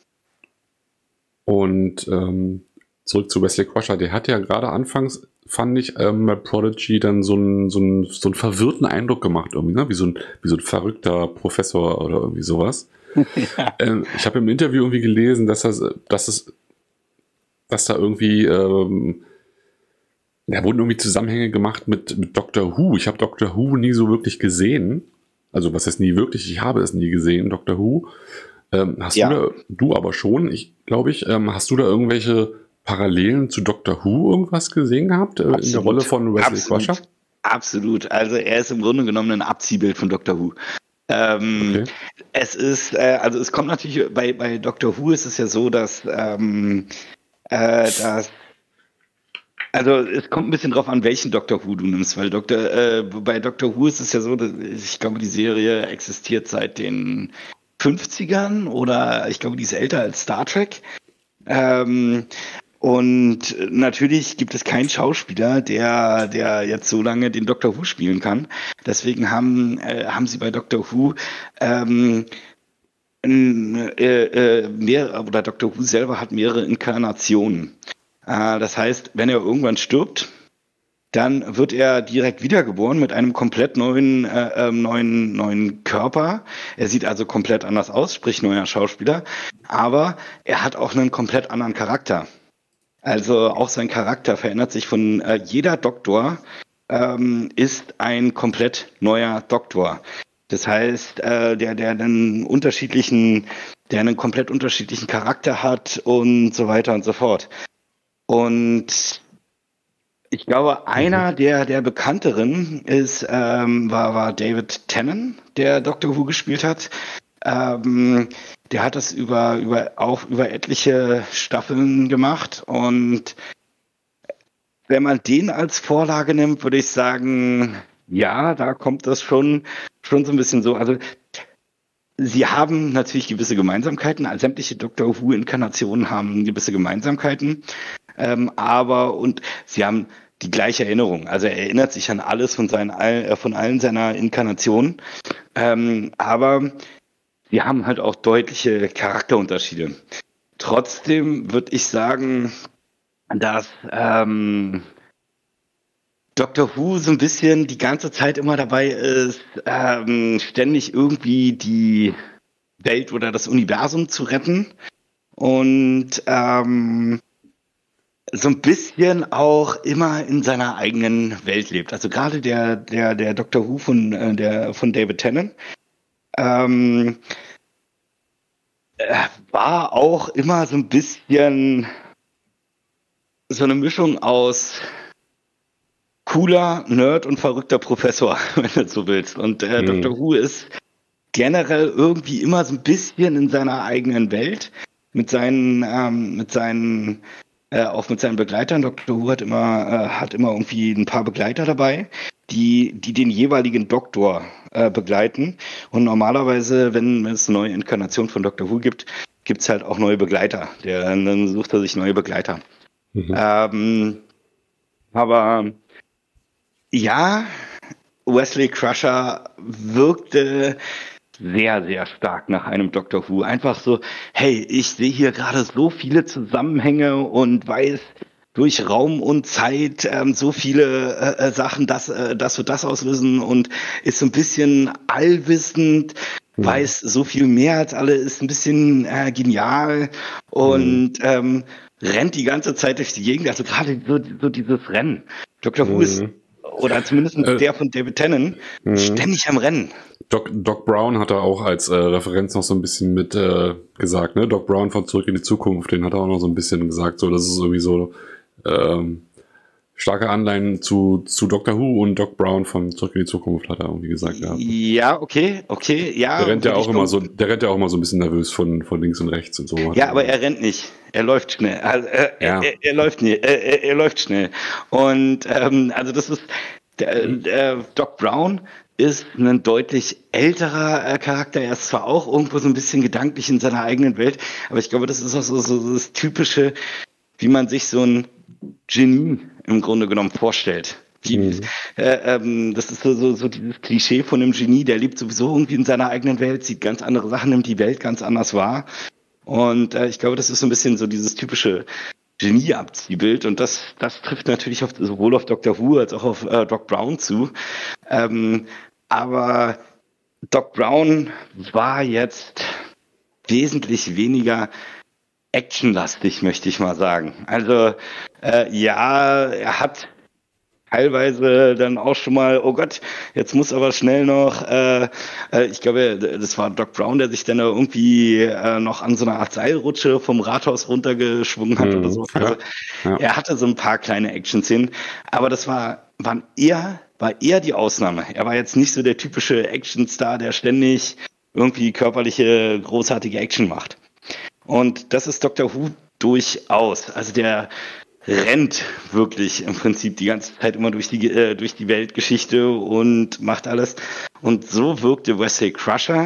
Und ähm, zurück zu Wesley Crusher, der hat ja gerade anfangs, fand ich, ähm, bei Prodigy dann so einen so einen, so einen verwirrten Eindruck gemacht, irgendwie, ne? Wie so ein, wie so ein verrückter Professor oder irgendwie sowas. Ja. Ähm, ich habe im Interview irgendwie gelesen, dass das, dass es, dass da irgendwie, ähm, da wurden irgendwie Zusammenhänge gemacht mit, mit Doctor Who. Ich habe Doctor Who nie so wirklich gesehen. Also was heißt nie wirklich? Ich habe es nie gesehen, Doctor Who. Ähm, hast ja. du da, du aber schon, ich glaube ich, ähm, hast du da irgendwelche Parallelen zu Doctor Who irgendwas gesehen gehabt? Äh, in der Rolle von Wesley Absolut. Crusher? Absolut. Also er ist im Grunde genommen ein Abziehbild von Doctor Who. Ähm, okay. Es ist, äh, also es kommt natürlich, bei, bei Doctor Who ist es ja so, dass, ähm, äh, dass also es kommt ein bisschen drauf an, welchen Doctor Who du nimmst, weil Doktor, äh, bei Doctor Who ist es ja so, dass, ich glaube, die Serie existiert seit den fünfzigern oder ich glaube, die ist älter als Star Trek. Ähm, Und natürlich gibt es keinen Schauspieler, der, der jetzt so lange den Doctor Who spielen kann. Deswegen haben, äh, haben sie bei Doctor Who ähm, äh, äh, mehr, oder Doctor Who selber hat mehrere Inkarnationen. Äh, das heißt, wenn er irgendwann stirbt, dann wird er direkt wiedergeboren mit einem komplett neuen, äh, neuen, neuen Körper. Er sieht also komplett anders aus, sprich neuer Schauspieler. Aber er hat auch einen komplett anderen Charakter. Also auch sein Charakter verändert sich von äh, jeder Doktor ähm, ist ein komplett neuer Doktor. Das heißt, äh, der, der einen unterschiedlichen, der einen komplett unterschiedlichen Charakter hat und so weiter und so fort. Und ich glaube, einer der, der bekannteren ist, ähm, war, war David Tennant, der Doctor Who gespielt hat. Ähm, der hat das über, über, auch über etliche Staffeln gemacht. Und wenn man den als Vorlage nimmt, würde ich sagen, ja, da kommt das schon, schon so ein bisschen so. Also, sie haben natürlich gewisse Gemeinsamkeiten. Also sämtliche Doctor Who-Inkarnationen haben gewisse Gemeinsamkeiten. Ähm, aber, und sie haben die gleiche Erinnerung. Also er erinnert sich an alles von seinen, äh, von allen seiner Inkarnationen. Ähm, aber sie haben halt auch deutliche Charakterunterschiede. Trotzdem würde ich sagen, dass ähm, Doctor Who so ein bisschen die ganze Zeit immer dabei ist, ähm, ständig irgendwie die Welt oder das Universum zu retten. Und ähm, so ein bisschen auch immer in seiner eigenen Welt lebt. Also gerade der, der, der Doctor Who von, äh, der, von David Tennant ähm, äh, war auch immer so ein bisschen so eine Mischung aus cooler Nerd und verrückter Professor, wenn du so willst. Und äh, mhm. Doctor Who ist generell irgendwie immer so ein bisschen in seiner eigenen Welt mit seinen, ähm, mit seinen Äh, auch mit seinen Begleitern. Doctor Who hat immer, äh, hat immer irgendwie ein paar Begleiter dabei, die, die den jeweiligen Doktor äh, begleiten. Und normalerweise, wenn es eine neue Inkarnation von Doctor Who gibt, gibt es halt auch neue Begleiter. Der, dann sucht er sich neue Begleiter. Mhm. Ähm, aber ja, Wesley Crusher wirkte sehr, sehr stark nach einem Doctor Who. Einfach so, hey, ich sehe hier gerade so viele Zusammenhänge und weiß durch Raum und Zeit ähm, so viele äh, Sachen, dass, äh, dass wir das auslösen und ist so ein bisschen allwissend, mhm. weiß so viel mehr als alle, ist ein bisschen äh, genial und mhm. ähm, rennt die ganze Zeit durch die Gegend. Also gerade so, so dieses Rennen. Doctor Who mhm. ist, oder zumindest äh, der von David Tennant, mhm. ständig am Rennen. Doc, Doc Brown hat er auch als äh, Referenz noch so ein bisschen mit äh, gesagt, ne? Doc Brown von Zurück in die Zukunft, den hat er auch noch so ein bisschen gesagt, so, das ist irgendwie so ähm, starke Anleihen zu, zu Doctor Who und Doc Brown von Zurück in die Zukunft, hat er irgendwie gesagt. Ja, ja okay, okay, ja. Der rennt ja auch immer so, der rennt ja auch immer so ein bisschen nervös von, von links und rechts und so. Ja, aber er rennt nicht. Er läuft schnell. Also, äh, ja. er, er, läuft nie, er, er, er läuft schnell. Und ähm, also das ist der, der Doc Brown ist ein deutlich älterer äh, Charakter. Er ist zwar auch irgendwo so ein bisschen gedanklich in seiner eigenen Welt, aber ich glaube, das ist auch so, so das Typische, wie man sich so ein Genie im Grunde genommen vorstellt. Die, mhm. äh, ähm, das ist so, so, so dieses Klischee von einem Genie, der lebt sowieso irgendwie in seiner eigenen Welt, sieht ganz andere Sachen, nimmt die Welt ganz anders wahr. Und äh, ich glaube, das ist so ein bisschen so dieses typische Genie-Abziehbild und das, das trifft natürlich auf, sowohl auf Doctor Who als auch auf äh, Doc Brown zu. Ähm, aber Doc Brown war jetzt wesentlich weniger actionlastig, möchte ich mal sagen. Also äh, ja, er hat teilweise dann auch schon mal, oh Gott, jetzt muss aber schnell noch, äh, äh, ich glaube, das war Doc Brown, der sich dann irgendwie äh, noch an so einer Art Seilrutsche vom Rathaus runtergeschwungen hat mhm, oder so. Also ja, ja. Er hatte so ein paar kleine Action-Szenen, aber das war, waren eher, war eher die Ausnahme. Er war jetzt nicht so der typische Action-Star, der ständig irgendwie körperliche, großartige Action macht. Und das ist Doctor Who durchaus. Also der rennt wirklich im Prinzip die ganze Zeit immer durch die äh, durch die Weltgeschichte und macht alles. Und so wirkte Wesley Crusher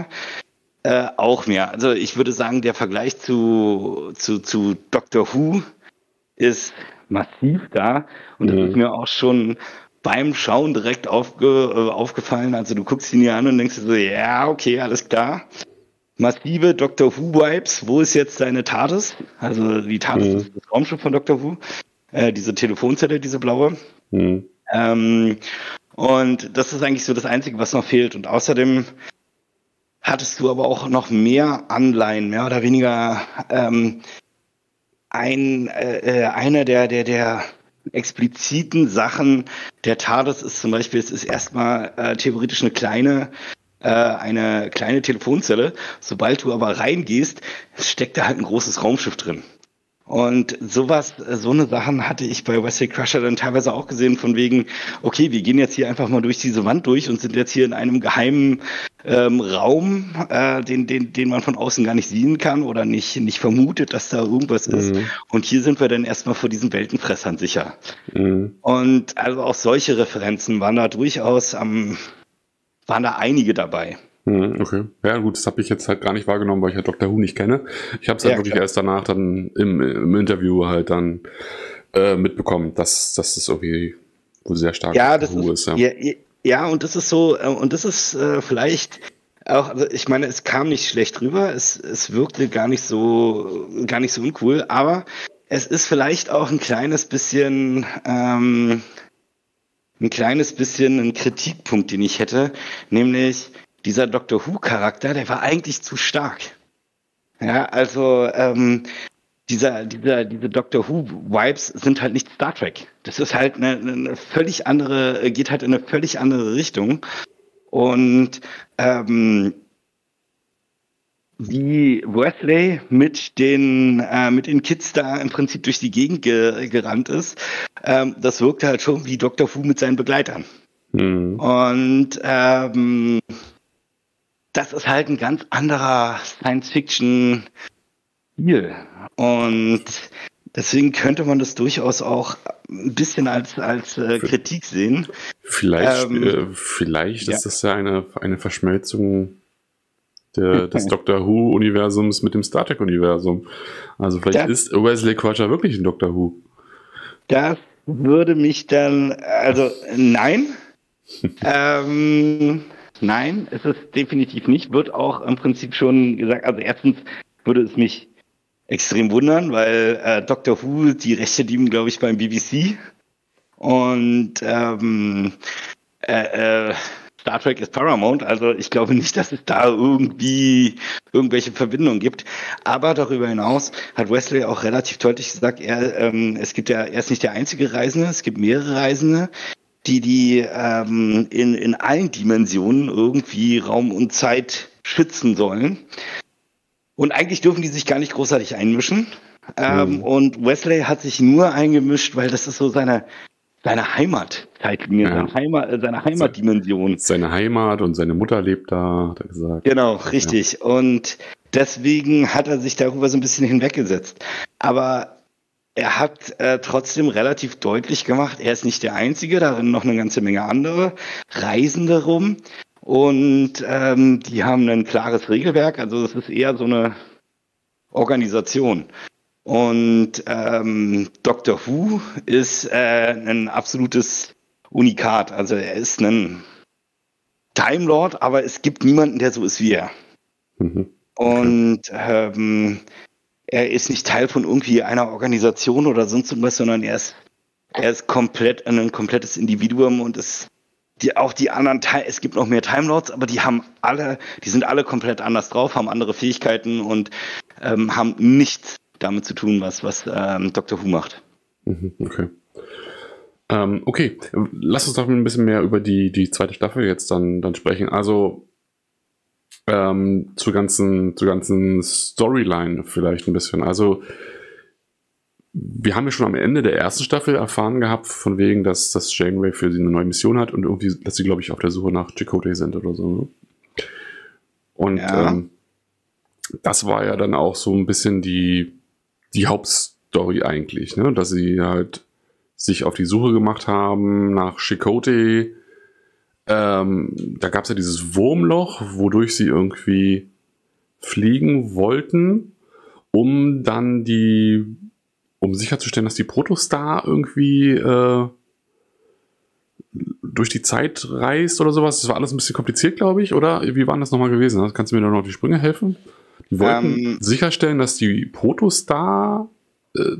äh, auch mehr. Also ich würde sagen, der Vergleich zu zu zu Doctor Who ist massiv da und das Mhm. ist mir auch schon beim Schauen direkt aufge, äh, aufgefallen. Also du guckst ihn dir an und denkst dir so, ja, okay, alles klar. Massive Doctor Who-Vibes. Wo ist jetzt deine TARDIS? Also die TARDIS Mhm. ist das Raumschiff von Doctor Who. Äh, diese Telefonzelle, diese blaue. Mhm. Ähm, und das ist eigentlich so das Einzige, was noch fehlt. Und außerdem hattest du aber auch noch mehr Anleihen, mehr oder weniger ähm, ein, äh, einer der, der, der expliziten Sachen der TARDIS ist zum Beispiel, es ist erstmal äh, theoretisch eine kleine, äh, eine kleine Telefonzelle. Sobald du aber reingehst, steckt da halt ein großes Raumschiff drin. Und sowas, so eine Sachen hatte ich bei Wesley Crusher dann teilweise auch gesehen, von wegen, okay, wir gehen jetzt hier einfach mal durch diese Wand durch und sind jetzt hier in einem geheimen ähm, Raum, äh, den, den, den man von außen gar nicht sehen kann oder nicht, nicht vermutet, dass da irgendwas ist. Mhm. Und hier sind wir dann erstmal vor diesen Weltenfressern sicher. Mhm. Und also auch solche Referenzen waren da durchaus am, waren da einige dabei. Mhm, okay. Ja, gut, das habe ich jetzt halt gar nicht wahrgenommen, weil ich halt Doctor Who nicht kenne. Ich habe es halt Ja, wirklich klar. erst danach dann im, im Interview halt dann äh, mitbekommen, dass, dass das irgendwie wohl sehr stark Ja, Doctor das Who ist, ist, ja. ja, ja, ja, und das ist so, äh, und das ist äh, vielleicht auch, also ich meine, es kam nicht schlecht rüber, es, es wirkte gar nicht so, gar nicht so uncool, aber es ist vielleicht auch ein kleines bisschen, ähm, ein kleines bisschen ein Kritikpunkt, den ich hätte, nämlich dieser Doctor Who-Charakter, der war eigentlich zu stark. Ja, also ähm, dieser, dieser, diese Doctor Who-Vibes sind halt nicht Star Trek. Das ist halt eine, eine völlig andere, geht halt in eine völlig andere Richtung. Und ähm, wie Wesley mit den, äh, mit den Kids da im Prinzip durch die Gegend ge gerannt ist, ähm, das wirkte halt schon wie Doctor Who mit seinen Begleitern. Mhm. Und ähm, das ist halt ein ganz anderer Science-Fiction- Stil. Und deswegen könnte man das durchaus auch ein bisschen als, als äh, Kritik sehen. Vielleicht, Ähm, äh, vielleicht ja. ist das ja eine, eine Verschmelzung der, des Doctor Who-Universums mit dem Star Trek-Universum. Also vielleicht Das, ist Wesley Crusher wirklich ein Doctor Who. das würde mich dann, also nein, ähm, nein, es ist definitiv nicht, wird auch im Prinzip schon gesagt, also erstens würde es mich extrem wundern, weil äh, Doctor Who, die Rechte liegen, glaube ich, beim B B C und ähm, äh, äh, Star Trek ist Paramount, also ich glaube nicht, dass es da irgendwie irgendwelche Verbindungen gibt. Aber darüber hinaus hat Wesley auch relativ deutlich gesagt, er, ähm, es gibt ja, er ist nicht der einzige Reisende, es gibt mehrere Reisende, die die ähm, in, in allen Dimensionen irgendwie Raum und Zeit schützen sollen. Und eigentlich dürfen die sich gar nicht großartig einmischen. Ähm, Mhm. und Wesley hat sich nur eingemischt, weil das ist so seine seine Heimatzeitlinie, Ja. seine, Heimat, äh, seine Heimatdimension. Seine Heimat und seine Mutter lebt da, hat er gesagt. Genau, richtig. Ja. Und deswegen hat er sich darüber so ein bisschen hinweggesetzt. Aber er hat äh, trotzdem relativ deutlich gemacht, er ist nicht der Einzige, da rennen noch eine ganze Menge andere Reisende rum. Und ähm, die haben ein klares Regelwerk, also es ist eher so eine Organisation. Und ähm, Doctor Who ist äh, ein absolutes Unikat. Also er ist ein Time Lord, aber es gibt niemanden, der so ist wie er. Mhm. Okay. Und ähm, er ist nicht Teil von irgendwie einer Organisation oder sonst irgendwas, sondern er ist, er ist komplett ein komplettes Individuum und ist die, auch die anderen, es gibt noch mehr Time Lords, aber die haben alle, die sind alle komplett anders drauf, haben andere Fähigkeiten und ähm, haben nichts damit zu tun, was, was ähm, Doctor Who macht. Okay. Ähm, okay, lass uns doch ein bisschen mehr über die, die zweite Staffel jetzt dann, dann sprechen. Also ähm, zur ganzen, zur ganzen Storyline vielleicht ein bisschen. Also wir haben ja schon am Ende der ersten Staffel erfahren gehabt, von wegen, dass, dass Janeway für sie eine neue Mission hat und irgendwie, dass sie, glaube ich, auf der Suche nach Chakotay sind oder so. Ne? Und ja. ähm, das war ja dann auch so ein bisschen die, die Hauptstory eigentlich, ne? Dass sie halt sich auf die Suche gemacht haben nach Chakotay. Ähm, da gab es ja dieses Wurmloch, wodurch sie irgendwie fliegen wollten, um dann die um sicherzustellen, dass die Protostar irgendwie äh, durch die Zeit reist oder sowas. Das war alles ein bisschen kompliziert, glaube ich, oder? Wie war das nochmal gewesen? Kannst du mir da noch auf die Sprünge helfen? Die wollten Ähm, sicherstellen, dass die Protostar äh,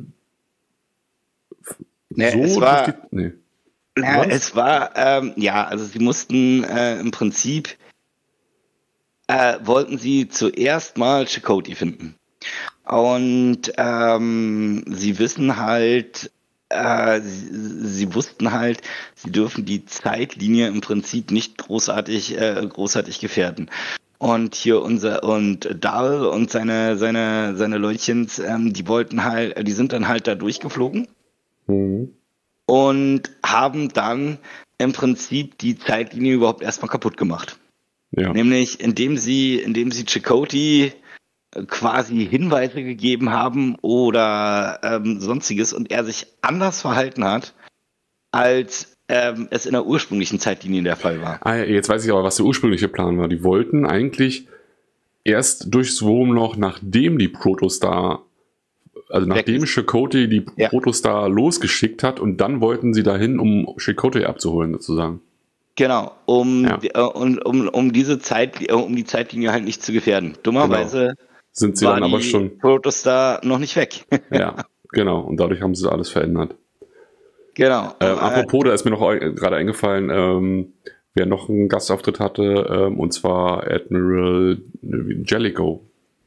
ne, so es war, durch die... Nee. na, Was? es war, ähm, ja, also sie mussten äh, im Prinzip, äh, wollten sie zuerst mal Chakotay finden. Und ähm, sie wissen halt, äh, sie, sie wussten halt, sie dürfen die Zeitlinie im Prinzip nicht großartig, äh, großartig gefährden. Und hier unser und Dahl und seine seine seine Leutchens, ähm, die wollten halt, die sind dann halt da durchgeflogen Mhm. und haben dann im Prinzip die Zeitlinie überhaupt erstmal kaputt gemacht. Ja. Nämlich indem sie, indem sie Chakotay quasi Hinweise gegeben haben oder ähm, sonstiges und er sich anders verhalten hat, als ähm, es in der ursprünglichen Zeitlinie der Fall war. Ah, ja, jetzt weiß ich aber, was der ursprüngliche Plan war. Die wollten eigentlich erst durchs Wurmloch, nachdem die Protostar, also Weg nachdem ist. Chakotay die Ja. Protostar losgeschickt hat und dann wollten sie dahin, um Chakotay abzuholen, sozusagen. Genau, um, Ja. äh, um, um, um diese Zeit, äh, um die Zeitlinie halt nicht zu gefährden. Dummerweise Sind sie war dann aber die schon, Protostar noch nicht weg. ja, genau. Und dadurch haben sie alles verändert. Genau. Ähm, Äh, apropos, da ist mir noch eu- gerade eingefallen, ähm, wer noch einen Gastauftritt hatte, ähm, und zwar Admiral Jellicoe.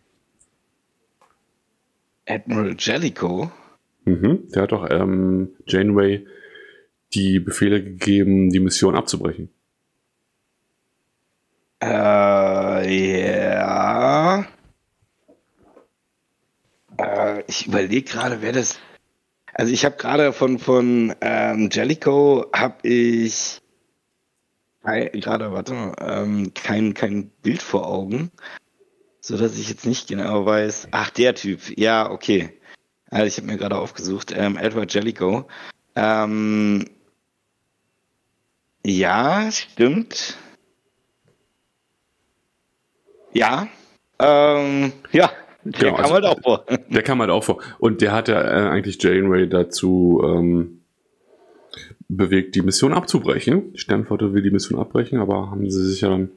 Admiral Jellicoe. Mhm. Der hat doch ähm, Janeway die Befehle gegeben, die Mission abzubrechen. Äh, ja. Äh, ich überlege gerade, wer das. Also ich habe gerade von von ähm, Jellicoe habe ich kei- gerade, warte mal, ähm, kein kein Bild vor Augen, so dass ich jetzt nicht genau weiß. Ach, der Typ. Ja, okay. Also ich habe mir gerade aufgesucht. Ähm, Edward Jellicoe. Ähm, ja, stimmt. Ja. Ähm, ja, der Genau, kam also halt auch vor. der kam halt auch vor. Und der hat ja äh, eigentlich Janeway dazu ähm, bewegt, die Mission abzubrechen. Die Sternflotte will die Mission abbrechen, aber haben sie sich ja dann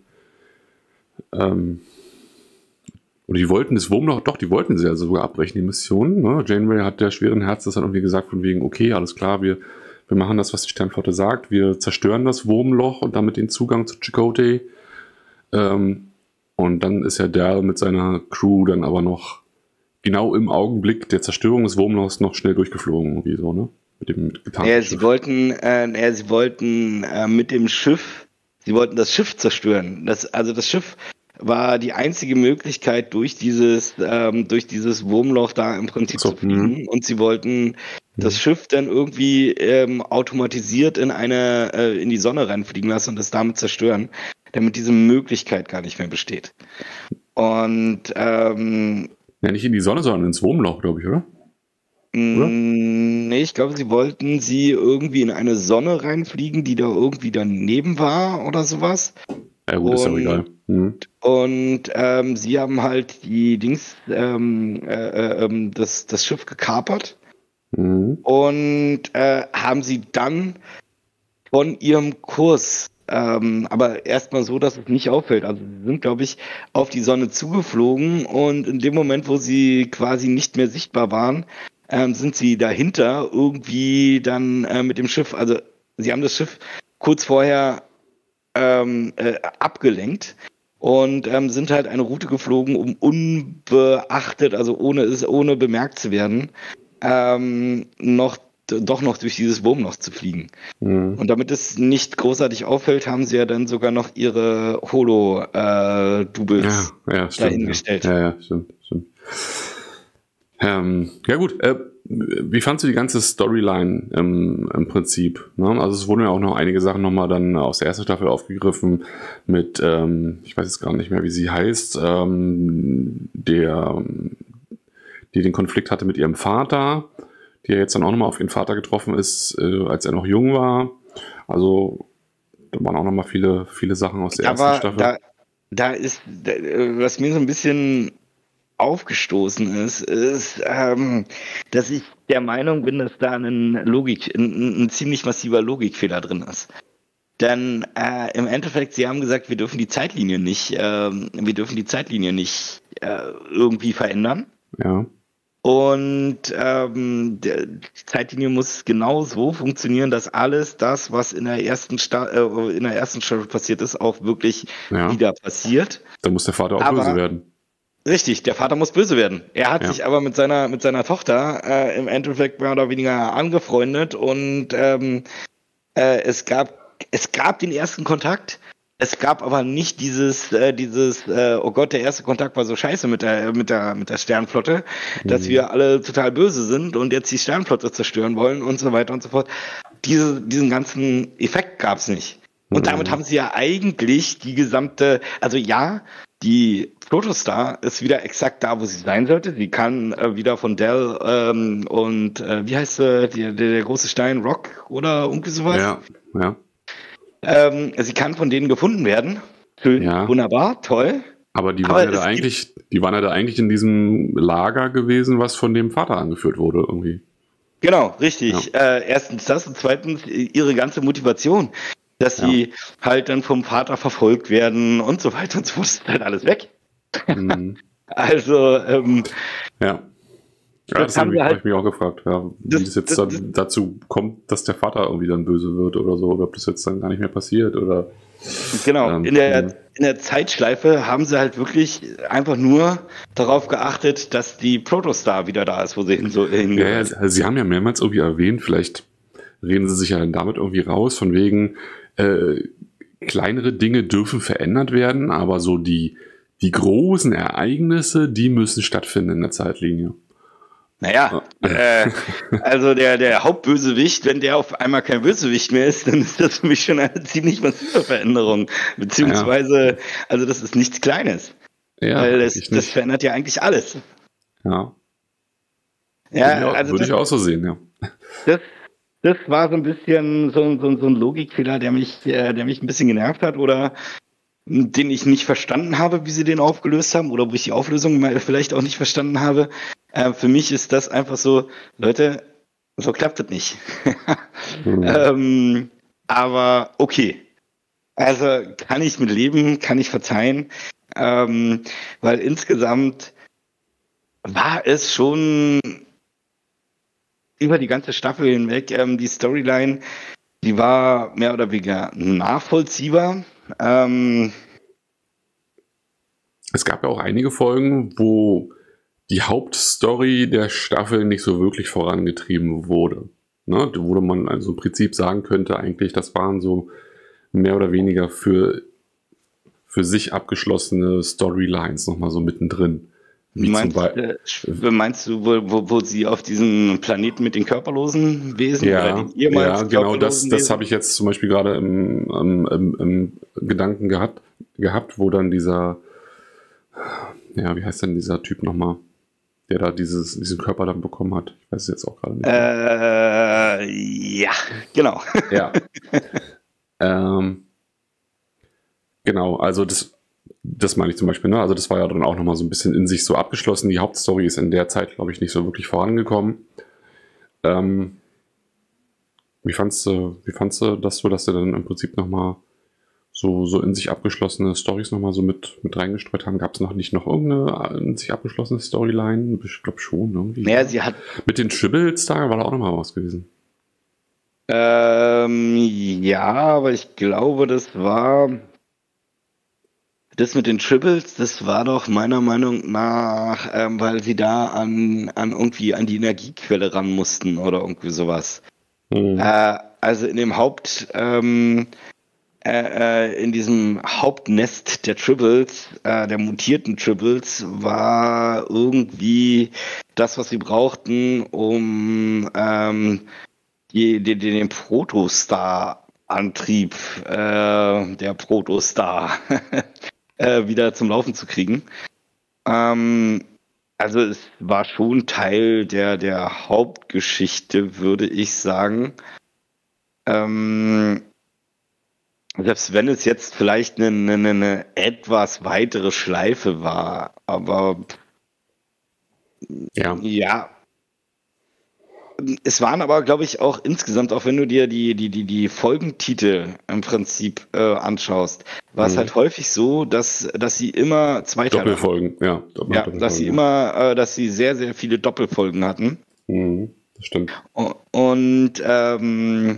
ähm, oder die wollten das Wurmloch, doch, die wollten sie ja sogar abbrechen, die Mission. Ne? Janeway hat der schweren Herzens dann irgendwie gesagt, von wegen, okay, alles klar, wir, wir machen das, was die Sternflotte sagt, wir zerstören das Wurmloch und damit den Zugang zu Chakotay. Ähm, und dann ist ja Dal mit seiner Crew dann aber noch genau im Augenblick der Zerstörung des Wurmlochs noch schnell durchgeflogen, irgendwie so, ne? Mit dem mit getarnten Ja, sie Schiff. wollten, äh, ja, sie wollten äh, mit dem Schiff, sie wollten das Schiff zerstören. Das, also das Schiff war die einzige Möglichkeit, durch dieses, ähm, durch dieses Wurmloch da im Prinzip So, zu fliegen. Und sie wollten das Schiff dann irgendwie ähm, automatisiert in eine, äh, in die Sonne reinfliegen lassen und das damit zerstören, damit diese Möglichkeit gar nicht mehr besteht. Und ähm, Ja, nicht in die Sonne, sondern ins Wurmloch, glaube ich, oder? mh, nee, ich glaube, sie wollten sie irgendwie in eine Sonne reinfliegen, die da irgendwie daneben war oder sowas. Ja gut, ist ja auch Und- egal. Mhm. Und ähm, sie haben halt die Dings, ähm, äh, äh, ähm, das, das Schiff gekapert Mhm. und äh, haben sie dann von ihrem Kurs, ähm, aber erstmal so, dass es nicht auffällt. Also sie sind, glaube ich, auf die Sonne zugeflogen und in dem Moment, wo sie quasi nicht mehr sichtbar waren, ähm, sind sie dahinter irgendwie dann äh, mit dem Schiff, also sie haben das Schiff kurz vorher ähm, äh, abgelenkt und ähm, sind halt eine Route geflogen, um unbeachtet, also ohne es, ohne bemerkt zu werden, ähm, noch doch noch durch dieses Wurmloch zu fliegen. Mhm. Und damit es nicht großartig auffällt, haben sie ja dann sogar noch ihre Holo-Doubles Ja, ja, stimmt. dahingestellt. Ja, ja, ja stimmt, stimmt. Ähm, ja gut, äh, wie fandst du die ganze Storyline im, im Prinzip? Ne? Also es wurden ja auch noch einige Sachen nochmal dann aus der ersten Staffel aufgegriffen mit, ähm, ich weiß jetzt gar nicht mehr, wie sie heißt, ähm, der, die den Konflikt hatte mit ihrem Vater, die ja jetzt dann auch nochmal auf ihren Vater getroffen ist, äh, als er noch jung war. Also da waren auch nochmal viele, viele Sachen aus der ersten Aber Staffel. da, da ist, da, was mir so ein bisschen aufgestoßen ist, ist, ähm, dass ich der Meinung bin, dass da ein Logik, ein, ein ziemlich massiver Logikfehler drin ist. Denn äh, im Endeffekt, sie haben gesagt, wir dürfen die Zeitlinie nicht, ähm, wir dürfen die Zeitlinie nicht äh, irgendwie verändern. Ja. Und ähm, der, die Zeitlinie muss genau so funktionieren, dass alles das, was in der ersten Sta äh, in der ersten Staffel passiert ist, auch wirklich Ja. wieder passiert. Da muss der Vater auch Aber- böse werden. Richtig, der Vater muss böse werden. Er hat Ja. sich aber mit seiner mit seiner Tochter äh, im Endeffekt mehr oder weniger angefreundet und ähm, äh, es gab es gab den ersten Kontakt. Es gab aber nicht dieses, äh, dieses, äh, oh Gott, der erste Kontakt war so scheiße mit der, mit der, mit der Sternflotte, dass Mhm. wir alle total böse sind und jetzt die Sternflotte zerstören wollen und so weiter und so fort. Diese, diesen ganzen Effekt gab's nicht. Und Mhm. damit haben sie ja eigentlich die gesamte, also ja, die Protostar ist wieder exakt da, wo sie sein sollte. Sie kann äh, wieder von Dell ähm, und äh, wie heißt äh, die, der, der große Stein, Rock oder irgendwie sowas? Ja, ja. Ähm, sie kann von denen gefunden werden. Schön, Ja. wunderbar, toll. Aber die Aber waren ja es da eigentlich, die waren ja da eigentlich in diesem Lager gewesen, was von dem Vater angeführt wurde, irgendwie. Genau, richtig. Äh, erstens das und zweitens ihre ganze Motivation, dass Ja. sie halt dann vom Vater verfolgt werden und so weiter und so fort, ist halt alles weg. Mhm. Also, ähm, Ja. Ja, Das das, haben habe wir ich, halt- hab ich mich auch gefragt, ja, wie Das- das, jetzt das- dann dazu kommt, dass der Vater irgendwie dann böse wird oder so, oder ob das jetzt dann gar nicht mehr passiert oder. genau, Ähm, in der, mhm. in der Zeitschleife haben sie halt wirklich einfach nur darauf geachtet, dass die Protostar wieder da ist, wo sie hin, so, Ja, ja, hingehört. also Sie haben ja mehrmals irgendwie erwähnt, vielleicht reden Sie sich ja dann damit irgendwie raus, von wegen, äh, kleinere Dinge dürfen verändert werden, aber so die, die großen Ereignisse, die müssen stattfinden in der Zeitlinie. Naja, äh, also der, der Hauptbösewicht, wenn der auf einmal kein Bösewicht mehr ist, dann ist das für mich schon eine ziemlich massive Veränderung. Beziehungsweise, also das ist nichts Kleines. Ja, weil das, eigentlich das nicht. verändert ja eigentlich alles. Ja, Ja, würde ich auch, also würde das, ich auch so sehen, ja. das, das war so ein bisschen so, so, so ein Logikfehler, der mich, äh, der mich ein bisschen genervt hat oder den ich nicht verstanden habe, wie sie den aufgelöst haben oder wo ich die Auflösung mal vielleicht auch nicht verstanden habe. Äh, für mich ist das einfach so, Leute, so klappt das nicht. Mhm. ähm, aber okay. Also kann ich mit leben, kann ich verzeihen, ähm, weil insgesamt war es schon über die ganze Staffel hinweg, ähm, die Storyline, die war mehr oder weniger nachvollziehbar. Ähm, Es gab ja auch einige Folgen, wo die Hauptstory der Staffel nicht so wirklich vorangetrieben wurde. Ne? Wo man also im Prinzip sagen könnte, eigentlich, das waren so mehr oder weniger für, für sich abgeschlossene Storylines nochmal so mittendrin. Wie meinst, zum Beispiel. äh, meinst du, wo, wo, wo sie auf diesen Planeten mit den körperlosen Wesen oder Ja, den ehemals ja, genau, das, körperlosen das Wesen? habe ich jetzt zum Beispiel gerade im, im, im, im Gedanken gehabt, gehabt, wo dann dieser, ja, wie heißt denn dieser Typ nochmal, der da dieses, diesen Körper dann bekommen hat. Ich weiß es jetzt auch gerade nicht. Äh, ja, genau. Ja. ähm, genau, also das, das meine ich zum Beispiel, ne? Also das war ja dann auch nochmal so ein bisschen in sich so abgeschlossen. Die Hauptstory ist in der Zeit, glaube ich, nicht so wirklich vorangekommen. Ähm, wie fandst du, wie fandst du das so, dass sie dann im Prinzip nochmal so, so in sich abgeschlossene Storys nochmal so mit, mit reingestreut haben? Gab es noch nicht noch irgendeine in sich abgeschlossene Storyline? Ich glaube schon, irgendwie. Naja, sie hat, Mit den Tribbles, da war da auch nochmal was gewesen. ähm, ja, aber ich glaube, das war, das mit den Triples, das war doch meiner Meinung nach, ähm, weil sie da an, an irgendwie an die Energiequelle ran mussten oder irgendwie sowas. Hm. Äh, also in dem Haupt, ähm, äh, äh, in diesem Hauptnest der Tribbles, äh, der mutierten Tribbles, war irgendwie das, was sie brauchten, um ähm, die, die, die, den Protostar-Antrieb äh, der Protostar äh, wieder zum Laufen zu kriegen. Ähm, also es war schon Teil der, der Hauptgeschichte, würde ich sagen. Ähm, selbst wenn es jetzt vielleicht eine, eine, eine etwas weitere Schleife war, aber Ja. Ja. Es waren aber, glaube ich, auch insgesamt, auch wenn du dir die, die, die, die Folgentitel im Prinzip äh, anschaust, war es Mhm. halt häufig so, dass, dass sie immer Zweiteiler hatten. Doppelfolgen, ja. Doppel Ja, dass sie Doppelfolgen, ja. immer, äh, dass sie sehr, sehr viele Doppelfolgen hatten. Mhm. Das stimmt. O- Und ähm,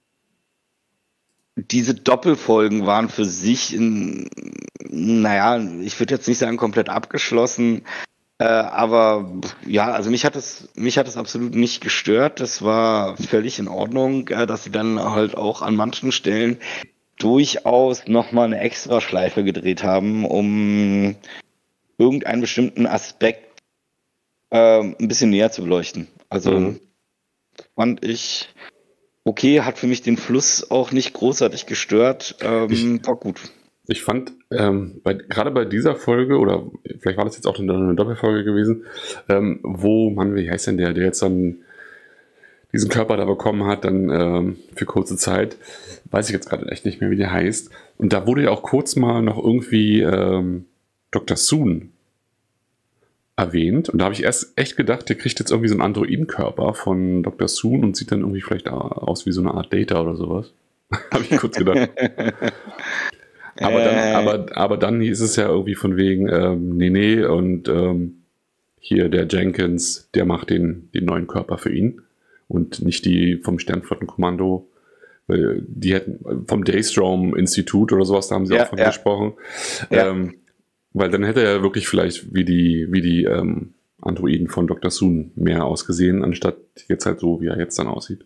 diese Doppelfolgen waren für sich, in, naja, ich würde jetzt nicht sagen komplett abgeschlossen, äh, aber ja, also mich hat es, mich hat es absolut nicht gestört. Das war völlig in Ordnung, äh, dass sie dann halt auch an manchen Stellen durchaus nochmal eine extra Schleife gedreht haben, um irgendeinen bestimmten Aspekt äh, ein bisschen näher zu beleuchten. Also Mhm. fand ich okay, hat für mich den Fluss auch nicht großartig gestört. Ich, Ähm, war gut. ich fand, ähm, bei, gerade bei dieser Folge, oder vielleicht war das jetzt auch eine, eine Doppelfolge gewesen, ähm, wo, Mann, wie heißt denn der, der jetzt dann diesen Körper da bekommen hat, dann ähm, für kurze Zeit, weiß ich jetzt gerade echt nicht mehr, wie der heißt. Und da wurde ja auch kurz mal noch irgendwie ähm, Doktor Soon erwähnt. Und da habe ich erst echt gedacht, der kriegt jetzt irgendwie so einen Androidenkörper von Doktor Soon und sieht dann irgendwie vielleicht aus wie so eine Art Data oder sowas. Habe ich kurz gedacht. Aber dann, äh, aber, aber dann hieß es ja irgendwie von wegen, ähm, nee, nee, und ähm, hier der Jenkins, der macht den, den neuen Körper für ihn und nicht die vom Sternflottenkommando. Weil die hätten vom Daystrom-Institut oder sowas, da haben sie ja, auch von ja, gesprochen. ja. Ähm, weil dann hätte er wirklich vielleicht wie die, wie die ähm, Androiden von Doktor Soon mehr ausgesehen, anstatt jetzt halt so, wie er jetzt dann aussieht.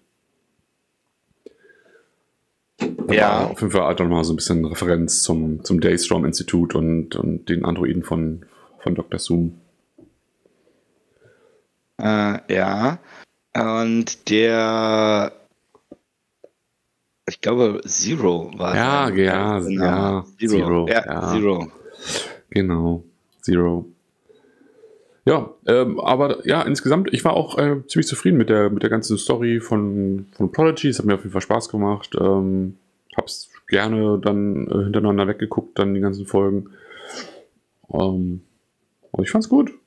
Da Ja, war auf jeden Fall halt nochmal so ein bisschen Referenz zum, zum Daystrom-Institut und, und den Androiden von, von Doktor Soon. äh, ja. Und der, ich glaube, Zero war Ja, sein, äh, ja, sein Name. ja, Zero. Zero, Ja, ja, Zero. genau, Zero. Ja, ähm, aber ja, insgesamt, ich war auch äh, ziemlich zufrieden mit der, mit der ganzen Story von, von Prodigy. Es hat mir auf jeden Fall Spaß gemacht. Ähm, hab's gerne dann äh, hintereinander weggeguckt, dann die ganzen Folgen. Ähm, und ich fand's gut.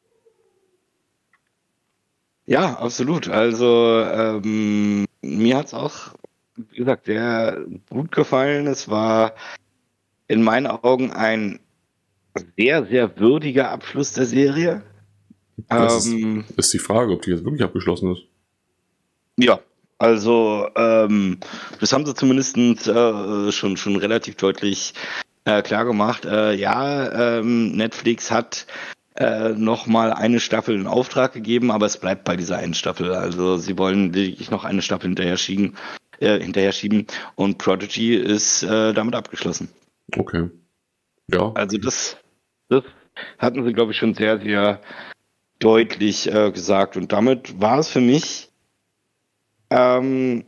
Ja, absolut. Also ähm, mir hat's auch, wie gesagt, sehr gut gefallen. Es war in meinen Augen ein sehr, sehr würdiger Abschluss der Serie. Das ist, Ähm, ist die Frage, ob die jetzt wirklich abgeschlossen ist. ja, also ähm, das haben sie zumindest äh, schon, schon relativ deutlich äh, klar gemacht. Äh, ja, ähm, Netflix hat äh, noch mal eine Staffel in Auftrag gegeben, aber es bleibt bei dieser einen Staffel. Also sie wollen wirklich noch eine Staffel hinterher schieben, äh, hinterher schieben und Prodigy ist äh, damit abgeschlossen. Okay. Ja. Also das, das hatten sie, glaube ich, schon sehr, sehr deutlich äh, gesagt. Und damit war es für mich ähm,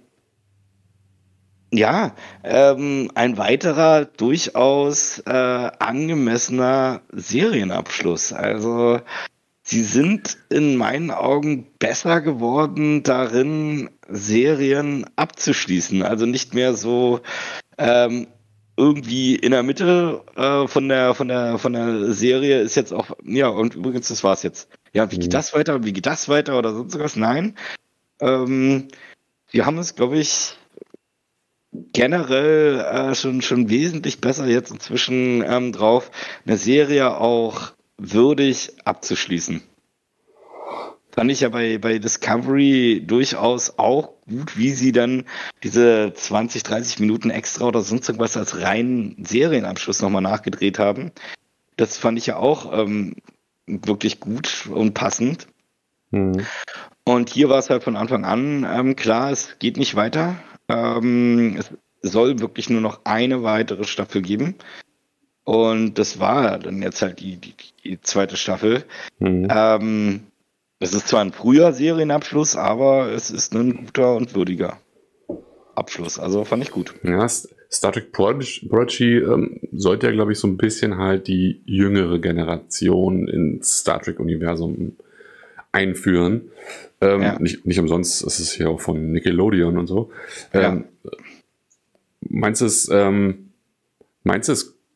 ja ähm, ein weiterer durchaus äh, angemessener Serienabschluss. Also sie sind in meinen Augen besser geworden darin, Serien abzuschließen. Also nicht mehr so ähm, irgendwie in der Mitte äh, von der von der von der Serie ist jetzt auch ja und übrigens das war's jetzt. Ja, wie geht Mhm. das weiter? Wie geht das weiter oder sonst was? Nein, ähm, wir haben es, glaube ich, generell äh, schon schon wesentlich besser jetzt inzwischen ähm, drauf, eine Serie auch würdig abzuschließen. Fand ich ja bei, bei Discovery durchaus auch gut, wie sie dann diese zwanzig, dreißig Minuten extra oder sonst irgendwas als reinen Serienabschluss nochmal nachgedreht haben. Das fand ich ja auch ähm, wirklich gut und passend. Mhm. Und hier war es halt von Anfang an ähm, klar, es geht nicht weiter. Ähm, es soll wirklich nur noch eine weitere Staffel geben. Und das war dann jetzt halt die, die, die zweite Staffel. Mhm. Ähm, Es ist zwar ein früher Serienabschluss, aber es ist ein guter und würdiger Abschluss. Also fand ich gut. Ja, Star Trek Prodigy, Prodigy ähm, sollte ja, glaube ich, so ein bisschen halt die jüngere Generation ins Star Trek-Universum einführen. Ähm, Ja, nicht, nicht umsonst ist es hier auch von Nickelodeon und so. ja. Ähm, meinst du es, ähm, meinst du es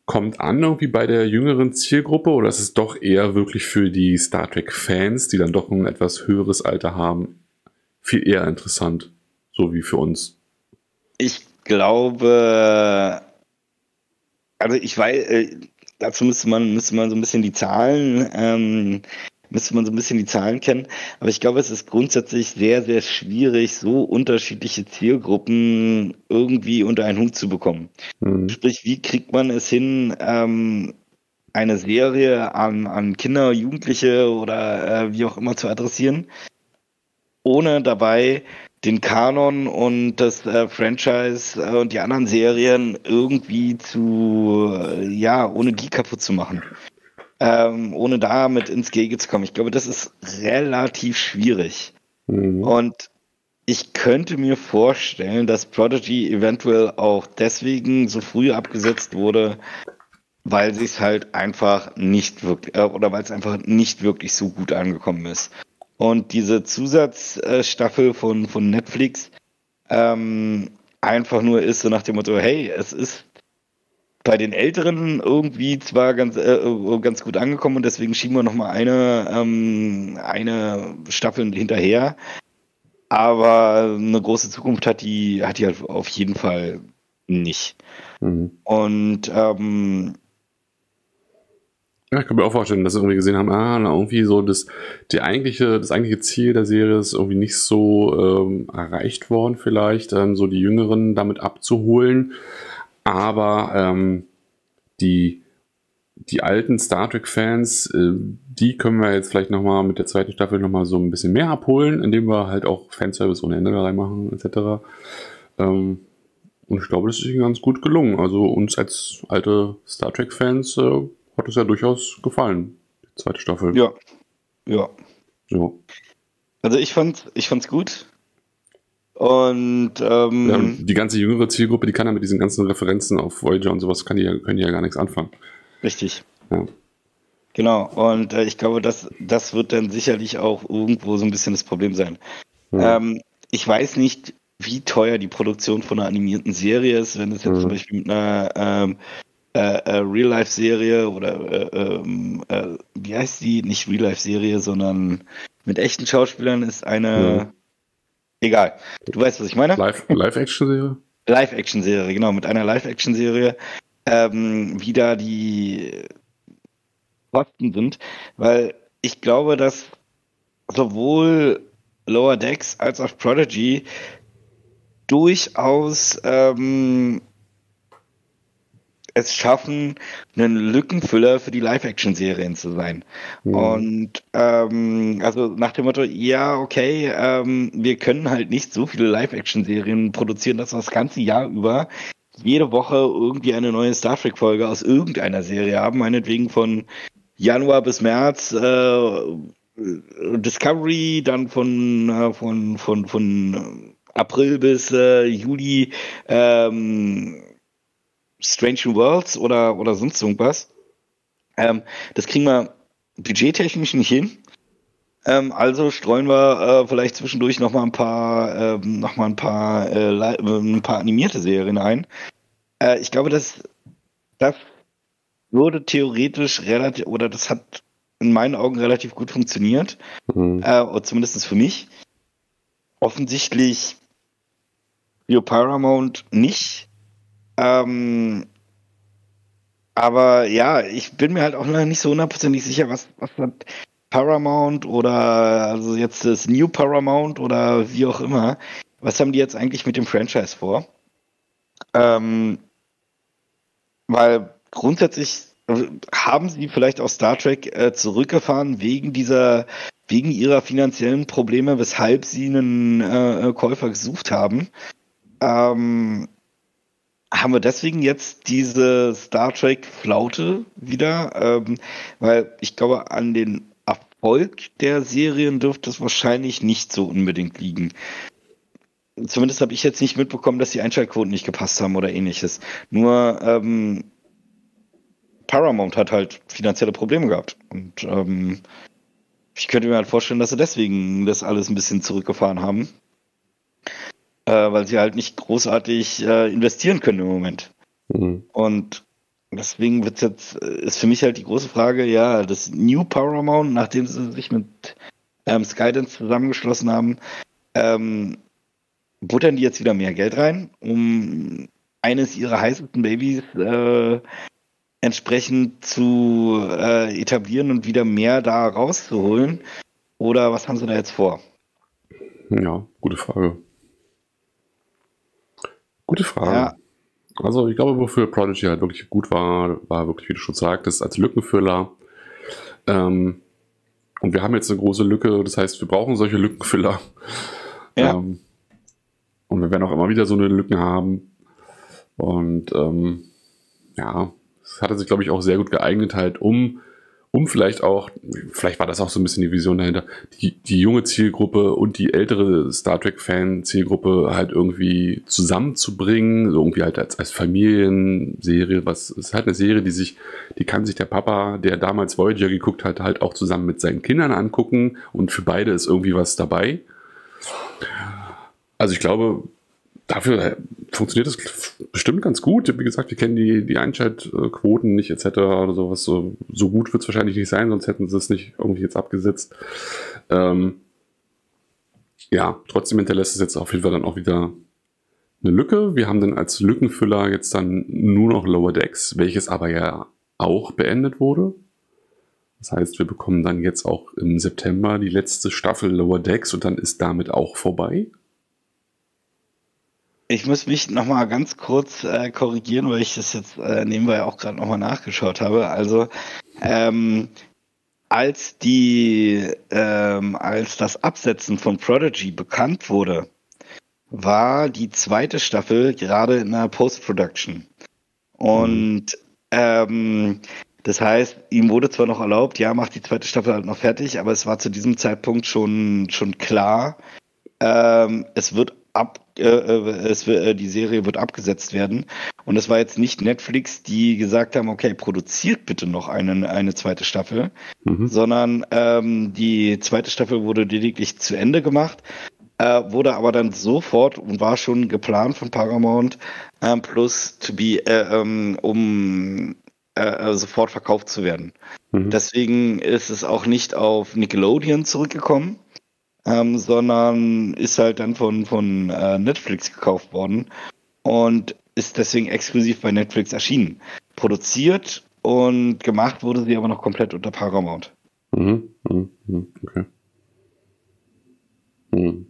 kommt an irgendwie bei der jüngeren Zielgruppe oder ist es doch eher wirklich für die Star Trek-Fans, die dann doch ein etwas höheres Alter haben, viel eher interessant, so wie für uns? Ich glaube, also ich weiß, äh, dazu müsste man, müsste man so ein bisschen die Zahlen, ähm, müsste man so ein bisschen die Zahlen kennen, aber ich glaube, es ist grundsätzlich sehr, sehr schwierig, so unterschiedliche Zielgruppen irgendwie unter einen Hut zu bekommen. Mhm. Sprich, wie kriegt man es hin, ähm, eine Serie an, an Kinder, Jugendliche oder äh, wie auch immer zu adressieren, ohne dabei den Kanon und das äh, Franchise äh, und die anderen Serien irgendwie zu, äh, ja, ohne die kaputt zu machen. Ähm, ohne damit ins Gehege zu kommen. Ich glaube, das ist relativ schwierig. Mhm. Und ich könnte mir vorstellen, dass Prodigy eventuell auch deswegen so früh abgesetzt wurde, weil sie es halt einfach nicht wirklich, äh, oder weil es einfach nicht wirklich so gut angekommen ist. Und diese Zusatzstaffel von, von Netflix ähm, einfach nur ist so nach dem Motto, hey, es ist bei den Älteren irgendwie zwar ganz, äh, ganz gut angekommen und deswegen schieben wir nochmal eine, ähm, eine Staffel hinterher. Aber eine große Zukunft hat die, hat die halt auf jeden Fall nicht. Mhm. Und ähm, Ja, ich kann mir auch vorstellen, dass sie irgendwie gesehen haben, ah, na, irgendwie so das, die eigentliche, das eigentliche Ziel der Serie ist irgendwie nicht so ähm, erreicht worden, vielleicht, ähm, so die Jüngeren damit abzuholen. Aber ähm, die, die alten Star Trek-Fans, äh, die können wir jetzt vielleicht nochmal mit der zweiten Staffel nochmal so ein bisschen mehr abholen, indem wir halt auch Fanservice ohne Ende da reinmachen, et cetera. Ähm, und ich glaube, das ist ihnen ganz gut gelungen. Also uns als alte Star Trek-Fans äh, hat es ja durchaus gefallen, die zweite Staffel. ja, ja. So. Also ich fand, ich fand's gut. Und ähm, Ja, und die ganze jüngere Zielgruppe, die kann ja mit diesen ganzen Referenzen auf Voyager und sowas, kann die ja, können die ja gar nichts anfangen. richtig. Ja. Genau. Und äh, ich glaube, das, das wird dann sicherlich auch irgendwo so ein bisschen das Problem sein. Hm. Ähm, ich weiß nicht, wie teuer die Produktion von einer animierten Serie ist, wenn es jetzt Hm. zum Beispiel mit einer ähm, äh, äh, Real-Life-Serie oder äh, ähm, äh, wie heißt die? Nicht Real-Life-Serie, sondern mit echten Schauspielern ist eine. Hm. Egal. Du weißt, was ich meine? Live, Live-Action-Serie? Live-Action-Serie, genau, mit einer Live-Action-Serie, ähm, wie da die Kosten sind, weil ich glaube, dass sowohl Lower Decks als auch Prodigy durchaus ähm, es schaffen, einen Lückenfüller für die Live-Action-Serien zu sein. Hm. Und ähm, also nach dem Motto, ja, okay, ähm, wir können halt nicht so viele Live-Action-Serien produzieren, dass wir das ganze Jahr über jede Woche irgendwie eine neue Star Trek-Folge aus irgendeiner Serie haben, meinetwegen von Januar bis März äh, Discovery, dann von, äh, von, von, von April bis äh, Juli ähm, Strange New Worlds oder, oder sonst irgendwas. Ähm, das kriegen wir budgettechnisch nicht hin. Ähm, also streuen wir äh, vielleicht zwischendurch noch mal ein paar, ähm, noch mal ein paar, äh, ein paar animierte Serien ein. Äh, ich glaube, dass das würde theoretisch relativ, oder das hat in meinen Augen relativ gut funktioniert. Hm. Äh, oder zumindest für mich. Offensichtlich für Paramount nicht. Ähm, aber ja, ich bin mir halt auch noch nicht so hundertprozentig sicher, was, was hat Paramount oder also jetzt das New Paramount oder wie auch immer, was haben die jetzt eigentlich mit dem Franchise vor? Ähm, weil grundsätzlich haben sie vielleicht auch Star Trek äh, zurückgefahren wegen dieser, wegen ihrer finanziellen Probleme, weshalb sie einen äh, Käufer gesucht haben. Ähm, haben wir deswegen jetzt diese Star Trek-Flaute wieder? Ähm, weil ich glaube, an den Erfolg der Serien dürfte es wahrscheinlich nicht so unbedingt liegen. Zumindest habe ich jetzt nicht mitbekommen, dass die Einschaltquoten nicht gepasst haben oder ähnliches. Nur ähm, Paramount hat halt finanzielle Probleme gehabt. Und ähm, ich könnte mir halt vorstellen, dass sie deswegen das alles ein bisschen zurückgefahren haben. Äh, weil sie halt nicht großartig äh, investieren können im Moment. Hm. Und deswegen wird's jetzt, ist für mich halt die große Frage, ja, das New Paramount, nachdem sie sich mit ähm, Skydance zusammengeschlossen haben, ähm, buttern die jetzt wieder mehr Geld rein, um eines ihrer heißesten Babys äh, entsprechend zu äh, etablieren und wieder mehr da rauszuholen? Oder was haben sie da jetzt vor? Ja, gute Frage. Gute Frage. Ja, Also ich glaube, wofür Prodigy halt wirklich gut war, war wirklich, wie du schon sagtest, als Lückenfüller. Ähm, und wir haben jetzt eine große Lücke, das heißt, wir brauchen solche Lückenfüller. ja. Ähm, und wir werden auch immer wieder so eine Lücken haben. Und ähm, ja, es hatte sich, glaube ich, auch sehr gut geeignet, halt um, um vielleicht auch, vielleicht war das auch so ein bisschen die Vision dahinter, die, die junge Zielgruppe und die ältere Star Trek-Fan-Zielgruppe halt irgendwie zusammenzubringen, so irgendwie halt als, als Familienserie, was ist halt eine Serie, die sich, die kann sich der Papa, der damals Voyager geguckt hat, halt auch zusammen mit seinen Kindern angucken und für beide ist irgendwie was dabei. Also ich glaube, dafür funktioniert das bestimmt ganz gut. Wie gesagt, wir kennen die, die Einschaltquoten nicht et cetera oder sowas. So, so gut wird es wahrscheinlich nicht sein, sonst hätten sie es nicht irgendwie jetzt abgesetzt. Ähm, ja, trotzdem hinterlässt es jetzt auf jeden Fall dann auch wieder eine Lücke. Wir haben dann als Lückenfüller jetzt dann nur noch Lower Decks, welches aber ja auch beendet wurde. Das heißt, wir bekommen dann jetzt auch im September die letzte Staffel Lower Decks und dann ist damit auch vorbei. Ich muss mich nochmal ganz kurz äh, korrigieren, weil ich das jetzt äh, nebenbei auch gerade nochmal nachgeschaut habe. Also, ähm, als die, ähm, als das Absetzen von Prodigy bekannt wurde, war die zweite Staffel gerade in der Post-Production. Und ähm, das heißt, ihm wurde zwar noch erlaubt, ja, macht die zweite Staffel halt noch fertig, aber es war zu diesem Zeitpunkt schon, schon klar, ähm, es wird ab, äh, es wird, äh, die Serie wird abgesetzt werden. Und es war jetzt nicht Netflix, die gesagt haben, okay, produziert bitte noch eine, eine zweite Staffel, Mhm. sondern ähm, die zweite Staffel wurde lediglich zu Ende gemacht, äh, wurde aber dann sofort und war schon geplant von Paramount ähm, Plus to be, äh, ähm, um äh, sofort verkauft zu werden. Mhm. Deswegen ist es auch nicht auf Nickelodeon zurückgekommen, ähm, sondern ist halt dann von, von äh, Netflix gekauft worden und ist deswegen exklusiv bei Netflix erschienen. Produziert und gemacht wurde sie aber noch komplett unter Paramount. Mhm. Mhm. Mhm. Okay. Mhm.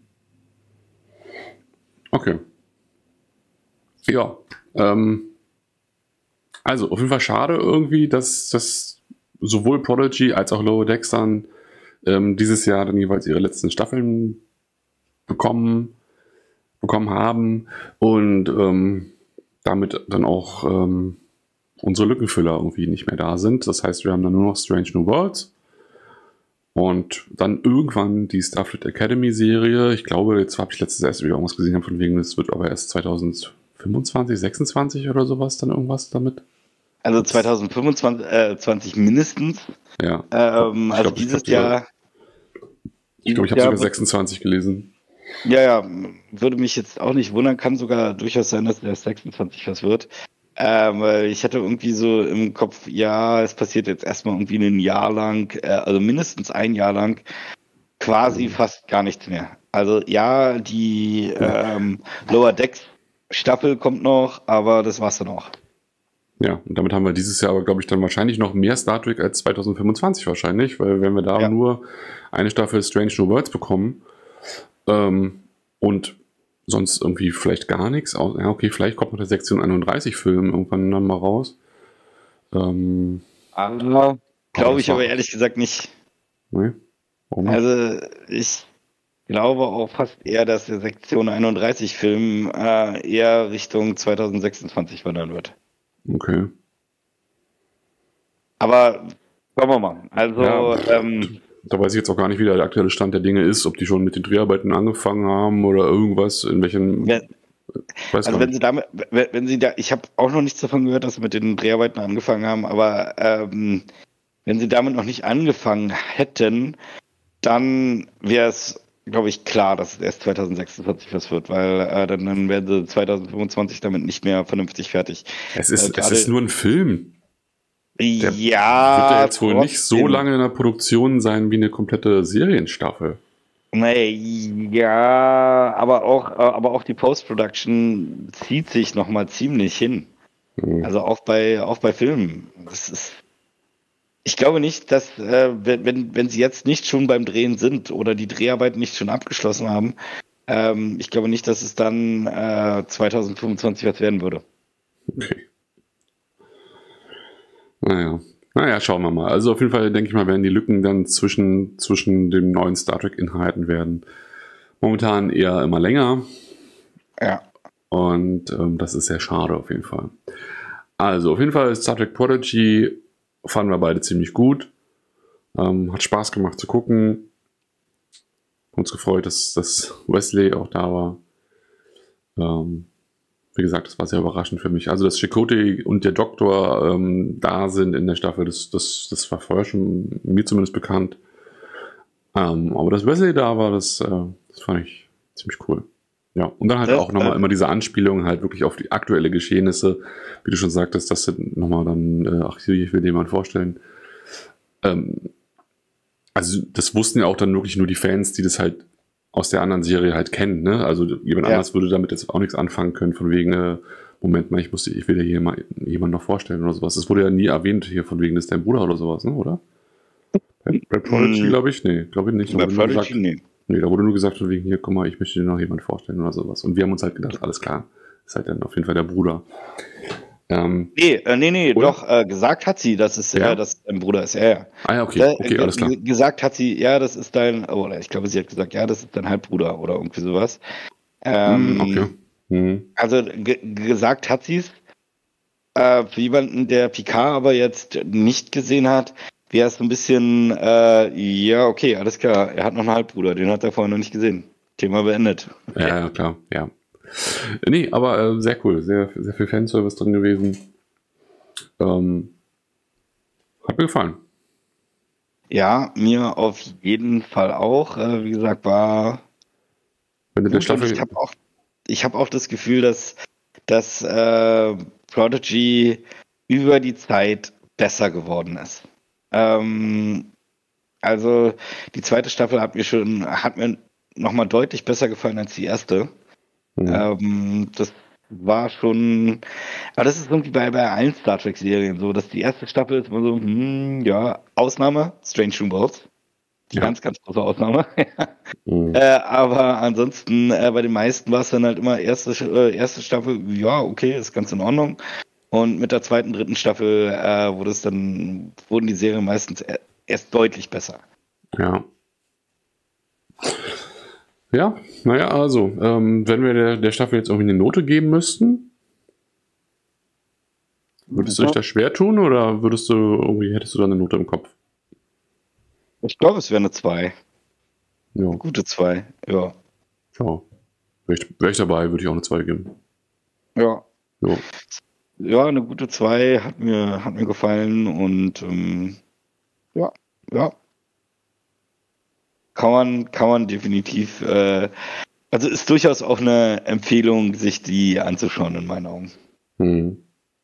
Okay. Ja. Ähm, also auf jeden Fall schade irgendwie, dass das sowohl Prodigy als auch Lower Decks dann ähm, dieses Jahr dann jeweils ihre letzten Staffeln bekommen, bekommen haben und ähm, damit dann auch ähm, unsere Lückenfüller irgendwie nicht mehr da sind. Das heißt, wir haben dann nur noch Strange New Worlds und dann irgendwann die Starfleet Academy Serie. Ich glaube, jetzt habe ich letztes erst wieder irgendwas gesehen, von wegen, es wird aber erst zwanzig fünfundzwanzig, sechsundzwanzig oder sowas dann irgendwas damit. Also zwanzig fünfundzwanzig, äh, zwanzig mindestens. Ja. Ähm, Ich also glaube, ich, dieses glaub, sogar- Jahr. ich, glaub, ich habe Jahr sogar wird- sechsundzwanzig gelesen. Ja, ja, würde mich jetzt auch nicht wundern, kann sogar durchaus sein, dass der sechsundzwanzig was wird. Ähm, weil ich hatte irgendwie so im Kopf, ja, es passiert jetzt erstmal irgendwie ein Jahr lang, äh, also mindestens ein Jahr lang, quasi fast gar nichts mehr. Also ja, die ähm, Lower Decks Staffel kommt noch, aber das war's dann auch. Ja, und damit haben wir dieses Jahr aber, glaube ich, dann wahrscheinlich noch mehr Star Trek als zwanzig fünfundzwanzig wahrscheinlich, weil wenn wir da Ja. nur eine Staffel Strange New Worlds bekommen ähm, und sonst irgendwie vielleicht gar nichts, au- ja okay, vielleicht kommt noch der Sektion einunddreißig Film irgendwann dann mal raus. Ähm, Aber glaube das ich war- aber ehrlich gesagt nicht. nee, warum nicht? Also ich glaube auch fast eher, dass der Sektion einunddreißig Film äh, eher Richtung zwanzig sechsundzwanzig wandern wird. Okay. Aber schauen wir mal. Also Ja, ähm, Da weiß ich jetzt auch gar nicht, wie der aktuelle Stand der Dinge ist, ob die schon mit den Dreharbeiten angefangen haben oder irgendwas, in welchen. Ja, Ich weiß also gar wenn nicht. sie damit, wenn wenn sie da, ich habe auch noch nichts davon gehört, dass sie mit den Dreharbeiten angefangen haben, aber ähm, wenn sie damit noch nicht angefangen hätten, dann wäre es glaube ich, klar, dass es erst zwanzig sechsundzwanzig was wird, weil äh, dann, dann werden sie zwanzig fünfundzwanzig damit nicht mehr vernünftig fertig. Es ist, Äh, es gerade- ist nur ein Film. Der ja, wird ja jetzt wohl nicht so trotzdem. lange in der Produktion sein wie eine komplette Serienstaffel. Nee, ja, aber auch, äh, aber auch die Post-Production zieht sich nochmal ziemlich hin. Hm. Also auch bei, auch bei Filmen. Das ist, ich glaube nicht, dass, äh, wenn, wenn, wenn sie jetzt nicht schon beim Drehen sind oder die Dreharbeiten nicht schon abgeschlossen haben, ähm, ich glaube nicht, dass es dann äh, zwanzig fünfundzwanzig was werden würde. Okay. Naja. Naja, schauen wir mal. Also auf jeden Fall, denke ich mal, werden die Lücken dann zwischen, zwischen den neuen Star Trek-Inhalten werden momentan eher immer länger. Ja. Und ähm, das ist sehr schade auf jeden Fall. Also auf jeden Fall Star Trek Prodigy fanden wir beide ziemlich gut. Ähm, hat Spaß gemacht zu gucken. Uns gefreut, dass, dass Wesley auch da war. Ähm, wie gesagt, das war sehr überraschend für mich. Also, dass Chakotay und der Doktor ähm, da sind in der Staffel, das, das, das war vorher schon mir zumindest bekannt. Ähm, aber dass Wesley da war, das, äh, das fand ich ziemlich cool. Ja, und dann halt Das, auch nochmal äh, immer diese Anspielung halt wirklich auf die aktuelle Geschehnisse, wie du schon sagtest, das sind nochmal dann, äh, ach, ich will dir mal vorstellen. Ähm, also, das wussten ja auch dann wirklich nur die Fans, die das halt aus der anderen Serie halt kennen, ne? Also jemand Ja. anders würde damit jetzt auch nichts anfangen können, von wegen, äh, Moment mal, ich musste, ich will dir hier mal jemanden noch vorstellen oder sowas. Das wurde ja nie erwähnt hier, von wegen, das ist dein Bruder oder sowas, ne? Oder? Bei, bei Prodigy, Mm. glaube ich, nee, glaube ich nicht. Da Bei wurde nur Prodigy, gesagt, nee. nee, da wurde nur gesagt, von wegen, hier, guck mal, ich möchte dir noch jemanden vorstellen oder sowas. Und wir haben uns halt gedacht, alles klar, ist halt dann auf jeden Fall der Bruder. Ähm, Nee, äh, nee, nee, Oder? doch, äh, gesagt hat sie, dass es, Ja? äh, dass es dein Bruder ist, ja, ja. ah ja, okay, Äh, okay, ge- alles klar. ge- Gesagt hat sie, ja, das ist dein, oder ich glaube, sie hat gesagt, ja, das ist dein Halbbruder oder irgendwie sowas. Ähm, Hm, okay. Hm. Also ge gesagt hat sie es. Äh, für jemanden, der Picard aber jetzt nicht gesehen hat, wäre es so ein bisschen, äh, ja, okay, alles klar, er hat noch einen Halbbruder, den hat er vorher noch nicht gesehen. Thema beendet. Ja, ja, klar, ja. Nee, aber äh, sehr cool, sehr, sehr viel Fanservice drin gewesen. Ähm, hat mir gefallen. Ja, mir auf jeden Fall auch. Äh, wie gesagt, war Wenn du der gut und Staffel, ich habe auch, ich habe auch das Gefühl, dass, dass äh, Prodigy über die Zeit besser geworden ist. Ähm, also die zweite Staffel hat mir schon, hat mir nochmal deutlich besser gefallen als die erste. hm, Ähm, das war schon, aber das ist irgendwie bei, bei allen Star Trek-Serien so, dass die erste Staffel ist immer so, hm, ja, Ausnahme, Strange New Worlds. Die Ja. ganz, ganz große Ausnahme. hm, Äh, aber ansonsten, äh, bei den meisten war es dann halt immer erste, äh, erste Staffel, ja, okay, ist ganz in Ordnung. Und mit der zweiten, dritten Staffel äh, wurde es dann, wurden die Serien meistens e- erst deutlich besser. ja. Ja, naja, also, ähm, wenn wir der, der Staffel jetzt irgendwie eine Note geben müssten, würdest du dich da schwer tun oder würdest du irgendwie, hättest du da eine Note im Kopf? Ich glaube, es wäre eine zwei. Ja, Gute zwei, ja. ja. Wäre ich, wär ich dabei, würde ich auch eine zwei geben. Ja. Ja. Ja, eine gute zwei hat mir, hat mir gefallen und ähm, ja, ja. Kann man, kann man definitiv, äh, also ist durchaus auch eine Empfehlung, sich die anzuschauen, in meinen Augen. Hm.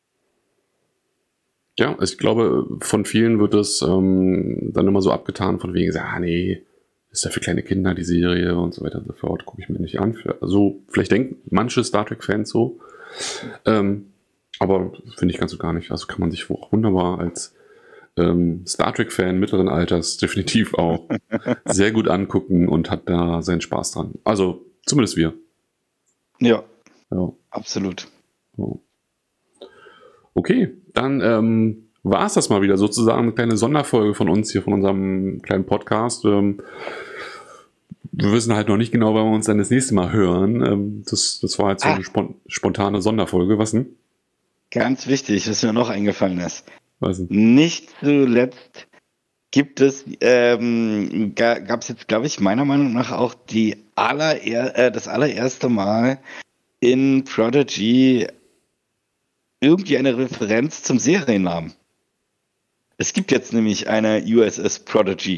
Ja, ich glaube, von vielen wird es ähm, dann immer so abgetan, von wegen, ah nee, ist ja für kleine Kinder die Serie und so weiter und so fort, gucke ich mir nicht an. Für, also vielleicht denken manche Star Trek-Fans so, ähm, aber finde ich ganz so gar nicht. Also kann man sich auch wunderbar als ähm, Star Trek-Fan mittleren Alters definitiv auch sehr gut angucken und hat da seinen Spaß dran. Also zumindest wir. Ja, Ja. absolut. So. Okay, dann ähm, war es das mal wieder sozusagen eine kleine Sonderfolge von uns hier, von unserem kleinen Podcast. Ähm, wir wissen halt noch nicht genau, wann wir uns dann das nächste Mal hören. Ähm, das, das war jetzt so Ah. eine spon spontane Sonderfolge. Was denn? Ganz wichtig, was mir noch eingefallen ist. Was denn? Nicht zuletzt gibt es, ähm, ga, gab es jetzt, glaube ich, meiner Meinung nach auch die aller, äh, das allererste Mal in Prodigy irgendwie eine Referenz zum Seriennamen. Es gibt jetzt nämlich eine U S S Prodigy.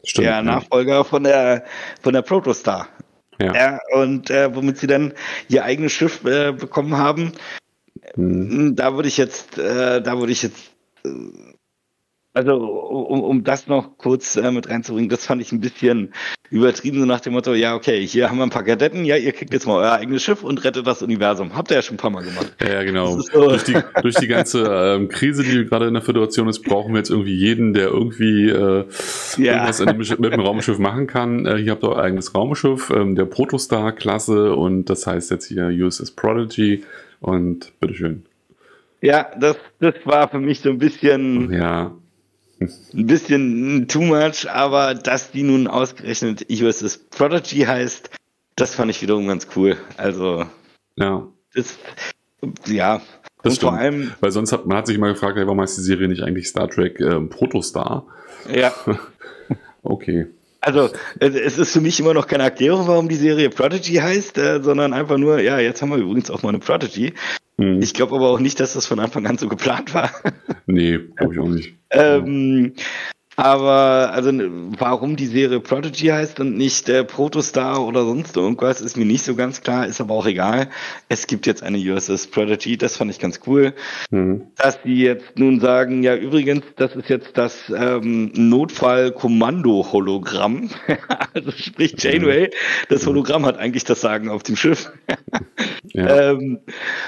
Stimmt, der ja. Nachfolger von der, von der Protostar. Ja. Ja, und äh, womit sie dann ihr eigenes Schiff äh, bekommen haben. Hm. Da würde ich jetzt, äh, da würde ich jetzt, äh, also um, um das noch kurz äh, mit reinzubringen, das fand ich ein bisschen übertrieben, so nach dem Motto, ja okay, hier haben wir ein paar Kadetten, ja ihr kriegt jetzt mal euer eigenes Schiff und rettet das Universum. Habt ihr ja schon ein paar Mal gemacht. Ja, ja, genau. Das ist so. Durch die, durch die ganze ähm, Krise, die gerade in der Föderation ist, brauchen wir jetzt irgendwie jeden, der irgendwie äh, Ja. irgendwas in dem, mit dem Raumschiff machen kann. Äh, hier habt ihr euer eigenes Raumschiff, ähm, der Protostar-Klasse, und das heißt jetzt hier U S S Prodigy, und bitteschön. Ja, das, das war für mich so ein bisschen, Ja, ein bisschen too much, aber dass die nun ausgerechnet U S S Prodigy heißt, das fand ich wiederum ganz cool. Also, ja. das, ja. Das Und vor stimmt. allem, Weil sonst hat man hat sich immer gefragt, hey, warum heißt die Serie nicht eigentlich Star Trek ähm, Protostar? ja. Okay. Also, es es ist für mich immer noch keine Erklärung, warum die Serie Prodigy heißt, äh, sondern einfach nur, ja, jetzt haben wir übrigens auch mal eine Prodigy. Hm. Ich glaube aber auch nicht, dass das von Anfang an so geplant war. Nee, glaube ich auch nicht. ähm, aber, also, warum die Serie Prodigy heißt und nicht äh, Protostar oder sonst irgendwas, ist mir nicht so ganz klar, ist aber auch egal. Es gibt jetzt eine U S S Prodigy, das fand ich ganz cool. Hm. Dass die jetzt nun sagen, ja, übrigens, das ist jetzt das ähm, Notfall-Kommando-Hologramm. Also sprich Janeway, das Hologramm hat eigentlich das Sagen auf dem Schiff. Ja. ähm,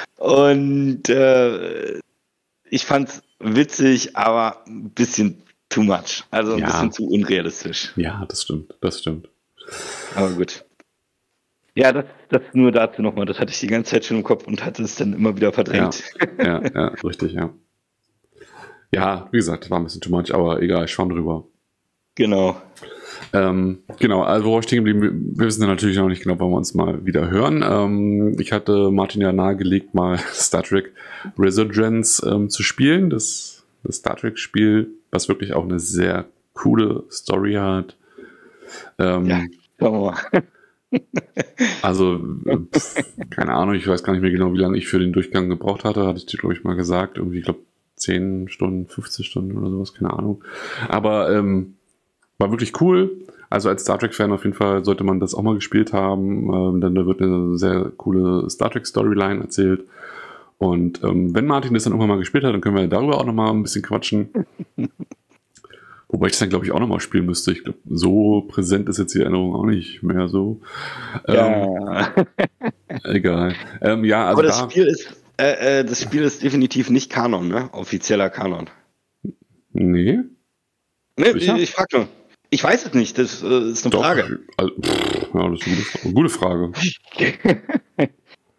und äh, ich fand's witzig, aber ein bisschen too much. Also ein Ja. bisschen zu unrealistisch. Ja, das stimmt, das stimmt. Aber gut. Ja, das, das nur dazu nochmal. Das hatte ich die ganze Zeit schon im Kopf und hatte es dann immer wieder verdrängt. Ja, ja, richtig, ja. Ja, wie gesagt, war ein bisschen too much, aber egal, ich schwamm drüber. Genau. Ähm, genau, also worauf stehen geblieben, wir wissen ja natürlich noch nicht genau, wann wir uns mal wieder hören. Ähm, ich hatte Martin ja nahegelegt, mal Star Trek Resurgence ähm, zu spielen. Das, das Star Trek-Spiel, was wirklich auch eine sehr coole Story hat. Ähm, Ja, schauen wir mal. Also, pf, keine Ahnung, ich weiß gar nicht mehr genau, wie lange ich für den Durchgang gebraucht hatte. Hatte ich dir, glaube ich, mal gesagt. Irgendwie, ich glaube, zehn Stunden, fünfzehn Stunden oder sowas, keine Ahnung. Aber ähm, war wirklich cool. Also als Star Trek-Fan auf jeden Fall sollte man das auch mal gespielt haben. Ähm, denn da wird eine sehr coole Star Trek-Storyline erzählt. Und ähm, wenn Martin das dann irgendwann mal gespielt hat, dann können wir darüber auch nochmal ein bisschen quatschen. Wobei ich das dann, glaube ich, auch nochmal spielen müsste. Ich glaube, so präsent ist jetzt die Erinnerung auch nicht mehr so. Ja. Ähm, egal. Ähm, ja, also Aber das da, Spiel ist, äh, äh, das Spiel ist definitiv nicht Kanon, ne? Offizieller Kanon. nee, Ne, Sicher? ich, ich frage nur. Ich weiß es nicht, das äh, ist eine doch. Frage. Also, pff, ja, das ist eine gute Frage. Gute Frage.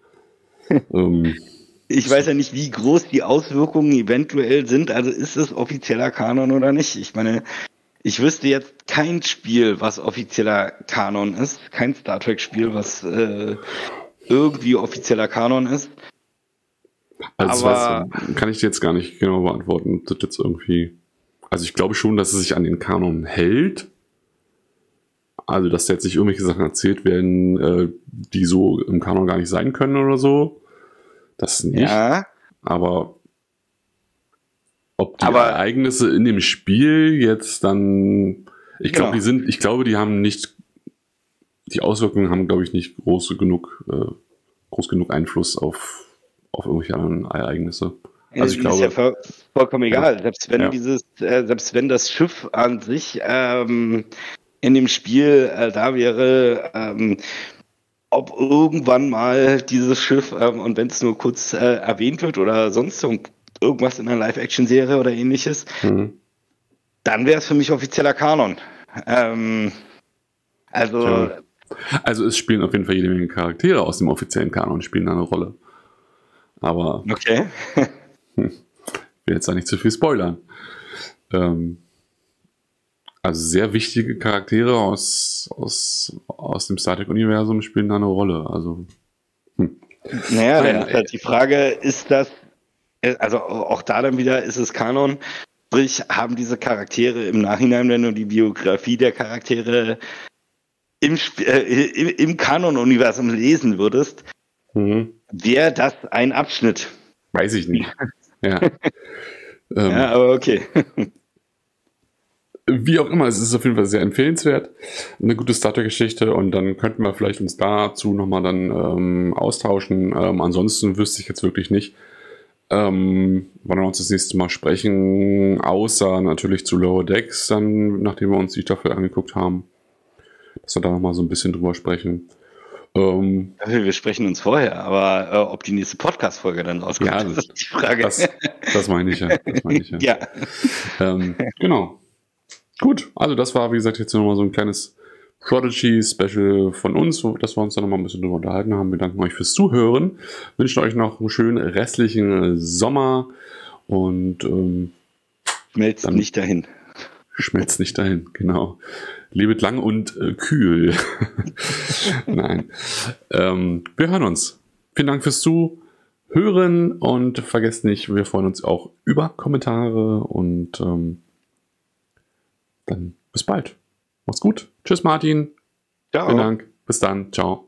ähm, Ich weiß ja nicht, wie groß die Auswirkungen eventuell sind. Also ist es offizieller Kanon oder nicht? Ich meine, ich wüsste jetzt kein Spiel, was offizieller Kanon ist. Kein Star Trek-Spiel, was äh, irgendwie offizieller Kanon ist. also Aber- das weiß, kann ich dir jetzt gar nicht genau beantworten. ob Das jetzt irgendwie. Also ich glaube schon, dass es sich an den Kanon hält. Also dass da jetzt nicht irgendwelche Sachen erzählt werden, äh, die so im Kanon gar nicht sein können oder so. Das nicht. ja, Aber ob die Aber- Ereignisse in dem Spiel jetzt dann, ich glaube, Genau. die sind, ich glaube, die haben nicht, die Auswirkungen haben, glaube ich, nicht groß genug, äh, groß genug Einfluss auf, auf irgendwelche anderen Ereignisse. Also ich ist glaube, ja voll, vollkommen egal. Selbst wenn Ja. dieses, äh, selbst wenn das Schiff an sich ähm, in dem Spiel äh, da wäre, ähm, ob irgendwann mal dieses Schiff ähm, und wenn es nur kurz äh, erwähnt wird oder sonst irgend- irgendwas in einer Live-Action-Serie oder ähnliches, mhm. dann wäre es für mich offizieller Kanon. Ähm, also Tja. Also es spielen auf jeden Fall jede Menge Charaktere aus dem offiziellen Kanon, spielen da eine Rolle. Aber okay. ich will jetzt da nicht zu viel spoilern. Ähm, also sehr wichtige Charaktere aus, aus, aus dem Star Trek-Universum spielen da eine Rolle. Also Naja, dann Naja, ist halt die Frage, ist das, äh, also auch da dann wieder, ist es Kanon? Sprich, haben diese Charaktere im Nachhinein, wenn du die Biografie der Charaktere im, Sp- äh, im, im Kanon-Universum lesen würdest, mhm. wäre das ein Abschnitt. weiß ich nicht. Ja. ähm, Ja, aber okay. Wie auch immer, es ist auf jeden Fall sehr empfehlenswert. Eine gute Star Trek-Geschichte und dann könnten wir vielleicht uns dazu nochmal dann ähm, austauschen. Ähm, ansonsten wüsste ich jetzt wirklich nicht, ähm, wann wir uns das nächste Mal sprechen, außer natürlich zu Lower Decks, dann, nachdem wir uns die Staffel angeguckt haben, dass wir da nochmal so ein bisschen drüber sprechen. Ähm, Wir sprechen uns vorher, aber äh, ob die nächste Podcast-Folge dann rauskommt, ja, das ist die Frage. Das, das meine ich ja. Das meine ich ja. Ja. Ähm, genau. Gut, also das war, wie gesagt, jetzt nochmal so ein kleines Prodigy-Special von uns, dass wir uns da nochmal ein bisschen drüber unterhalten haben. Wir danken euch fürs Zuhören, wünschen euch noch einen schönen restlichen Sommer und ähm, schmelzt dann nicht dahin. Schmelzt nicht dahin, genau. Lebet lang und äh, kühl. Nein. Ähm, wir hören uns. Vielen Dank fürs Zuhören und vergesst nicht, wir freuen uns auch über Kommentare und ähm, dann bis bald. Macht's gut. Tschüss, Martin. Ciao. Vielen Dank. Bis dann. Ciao.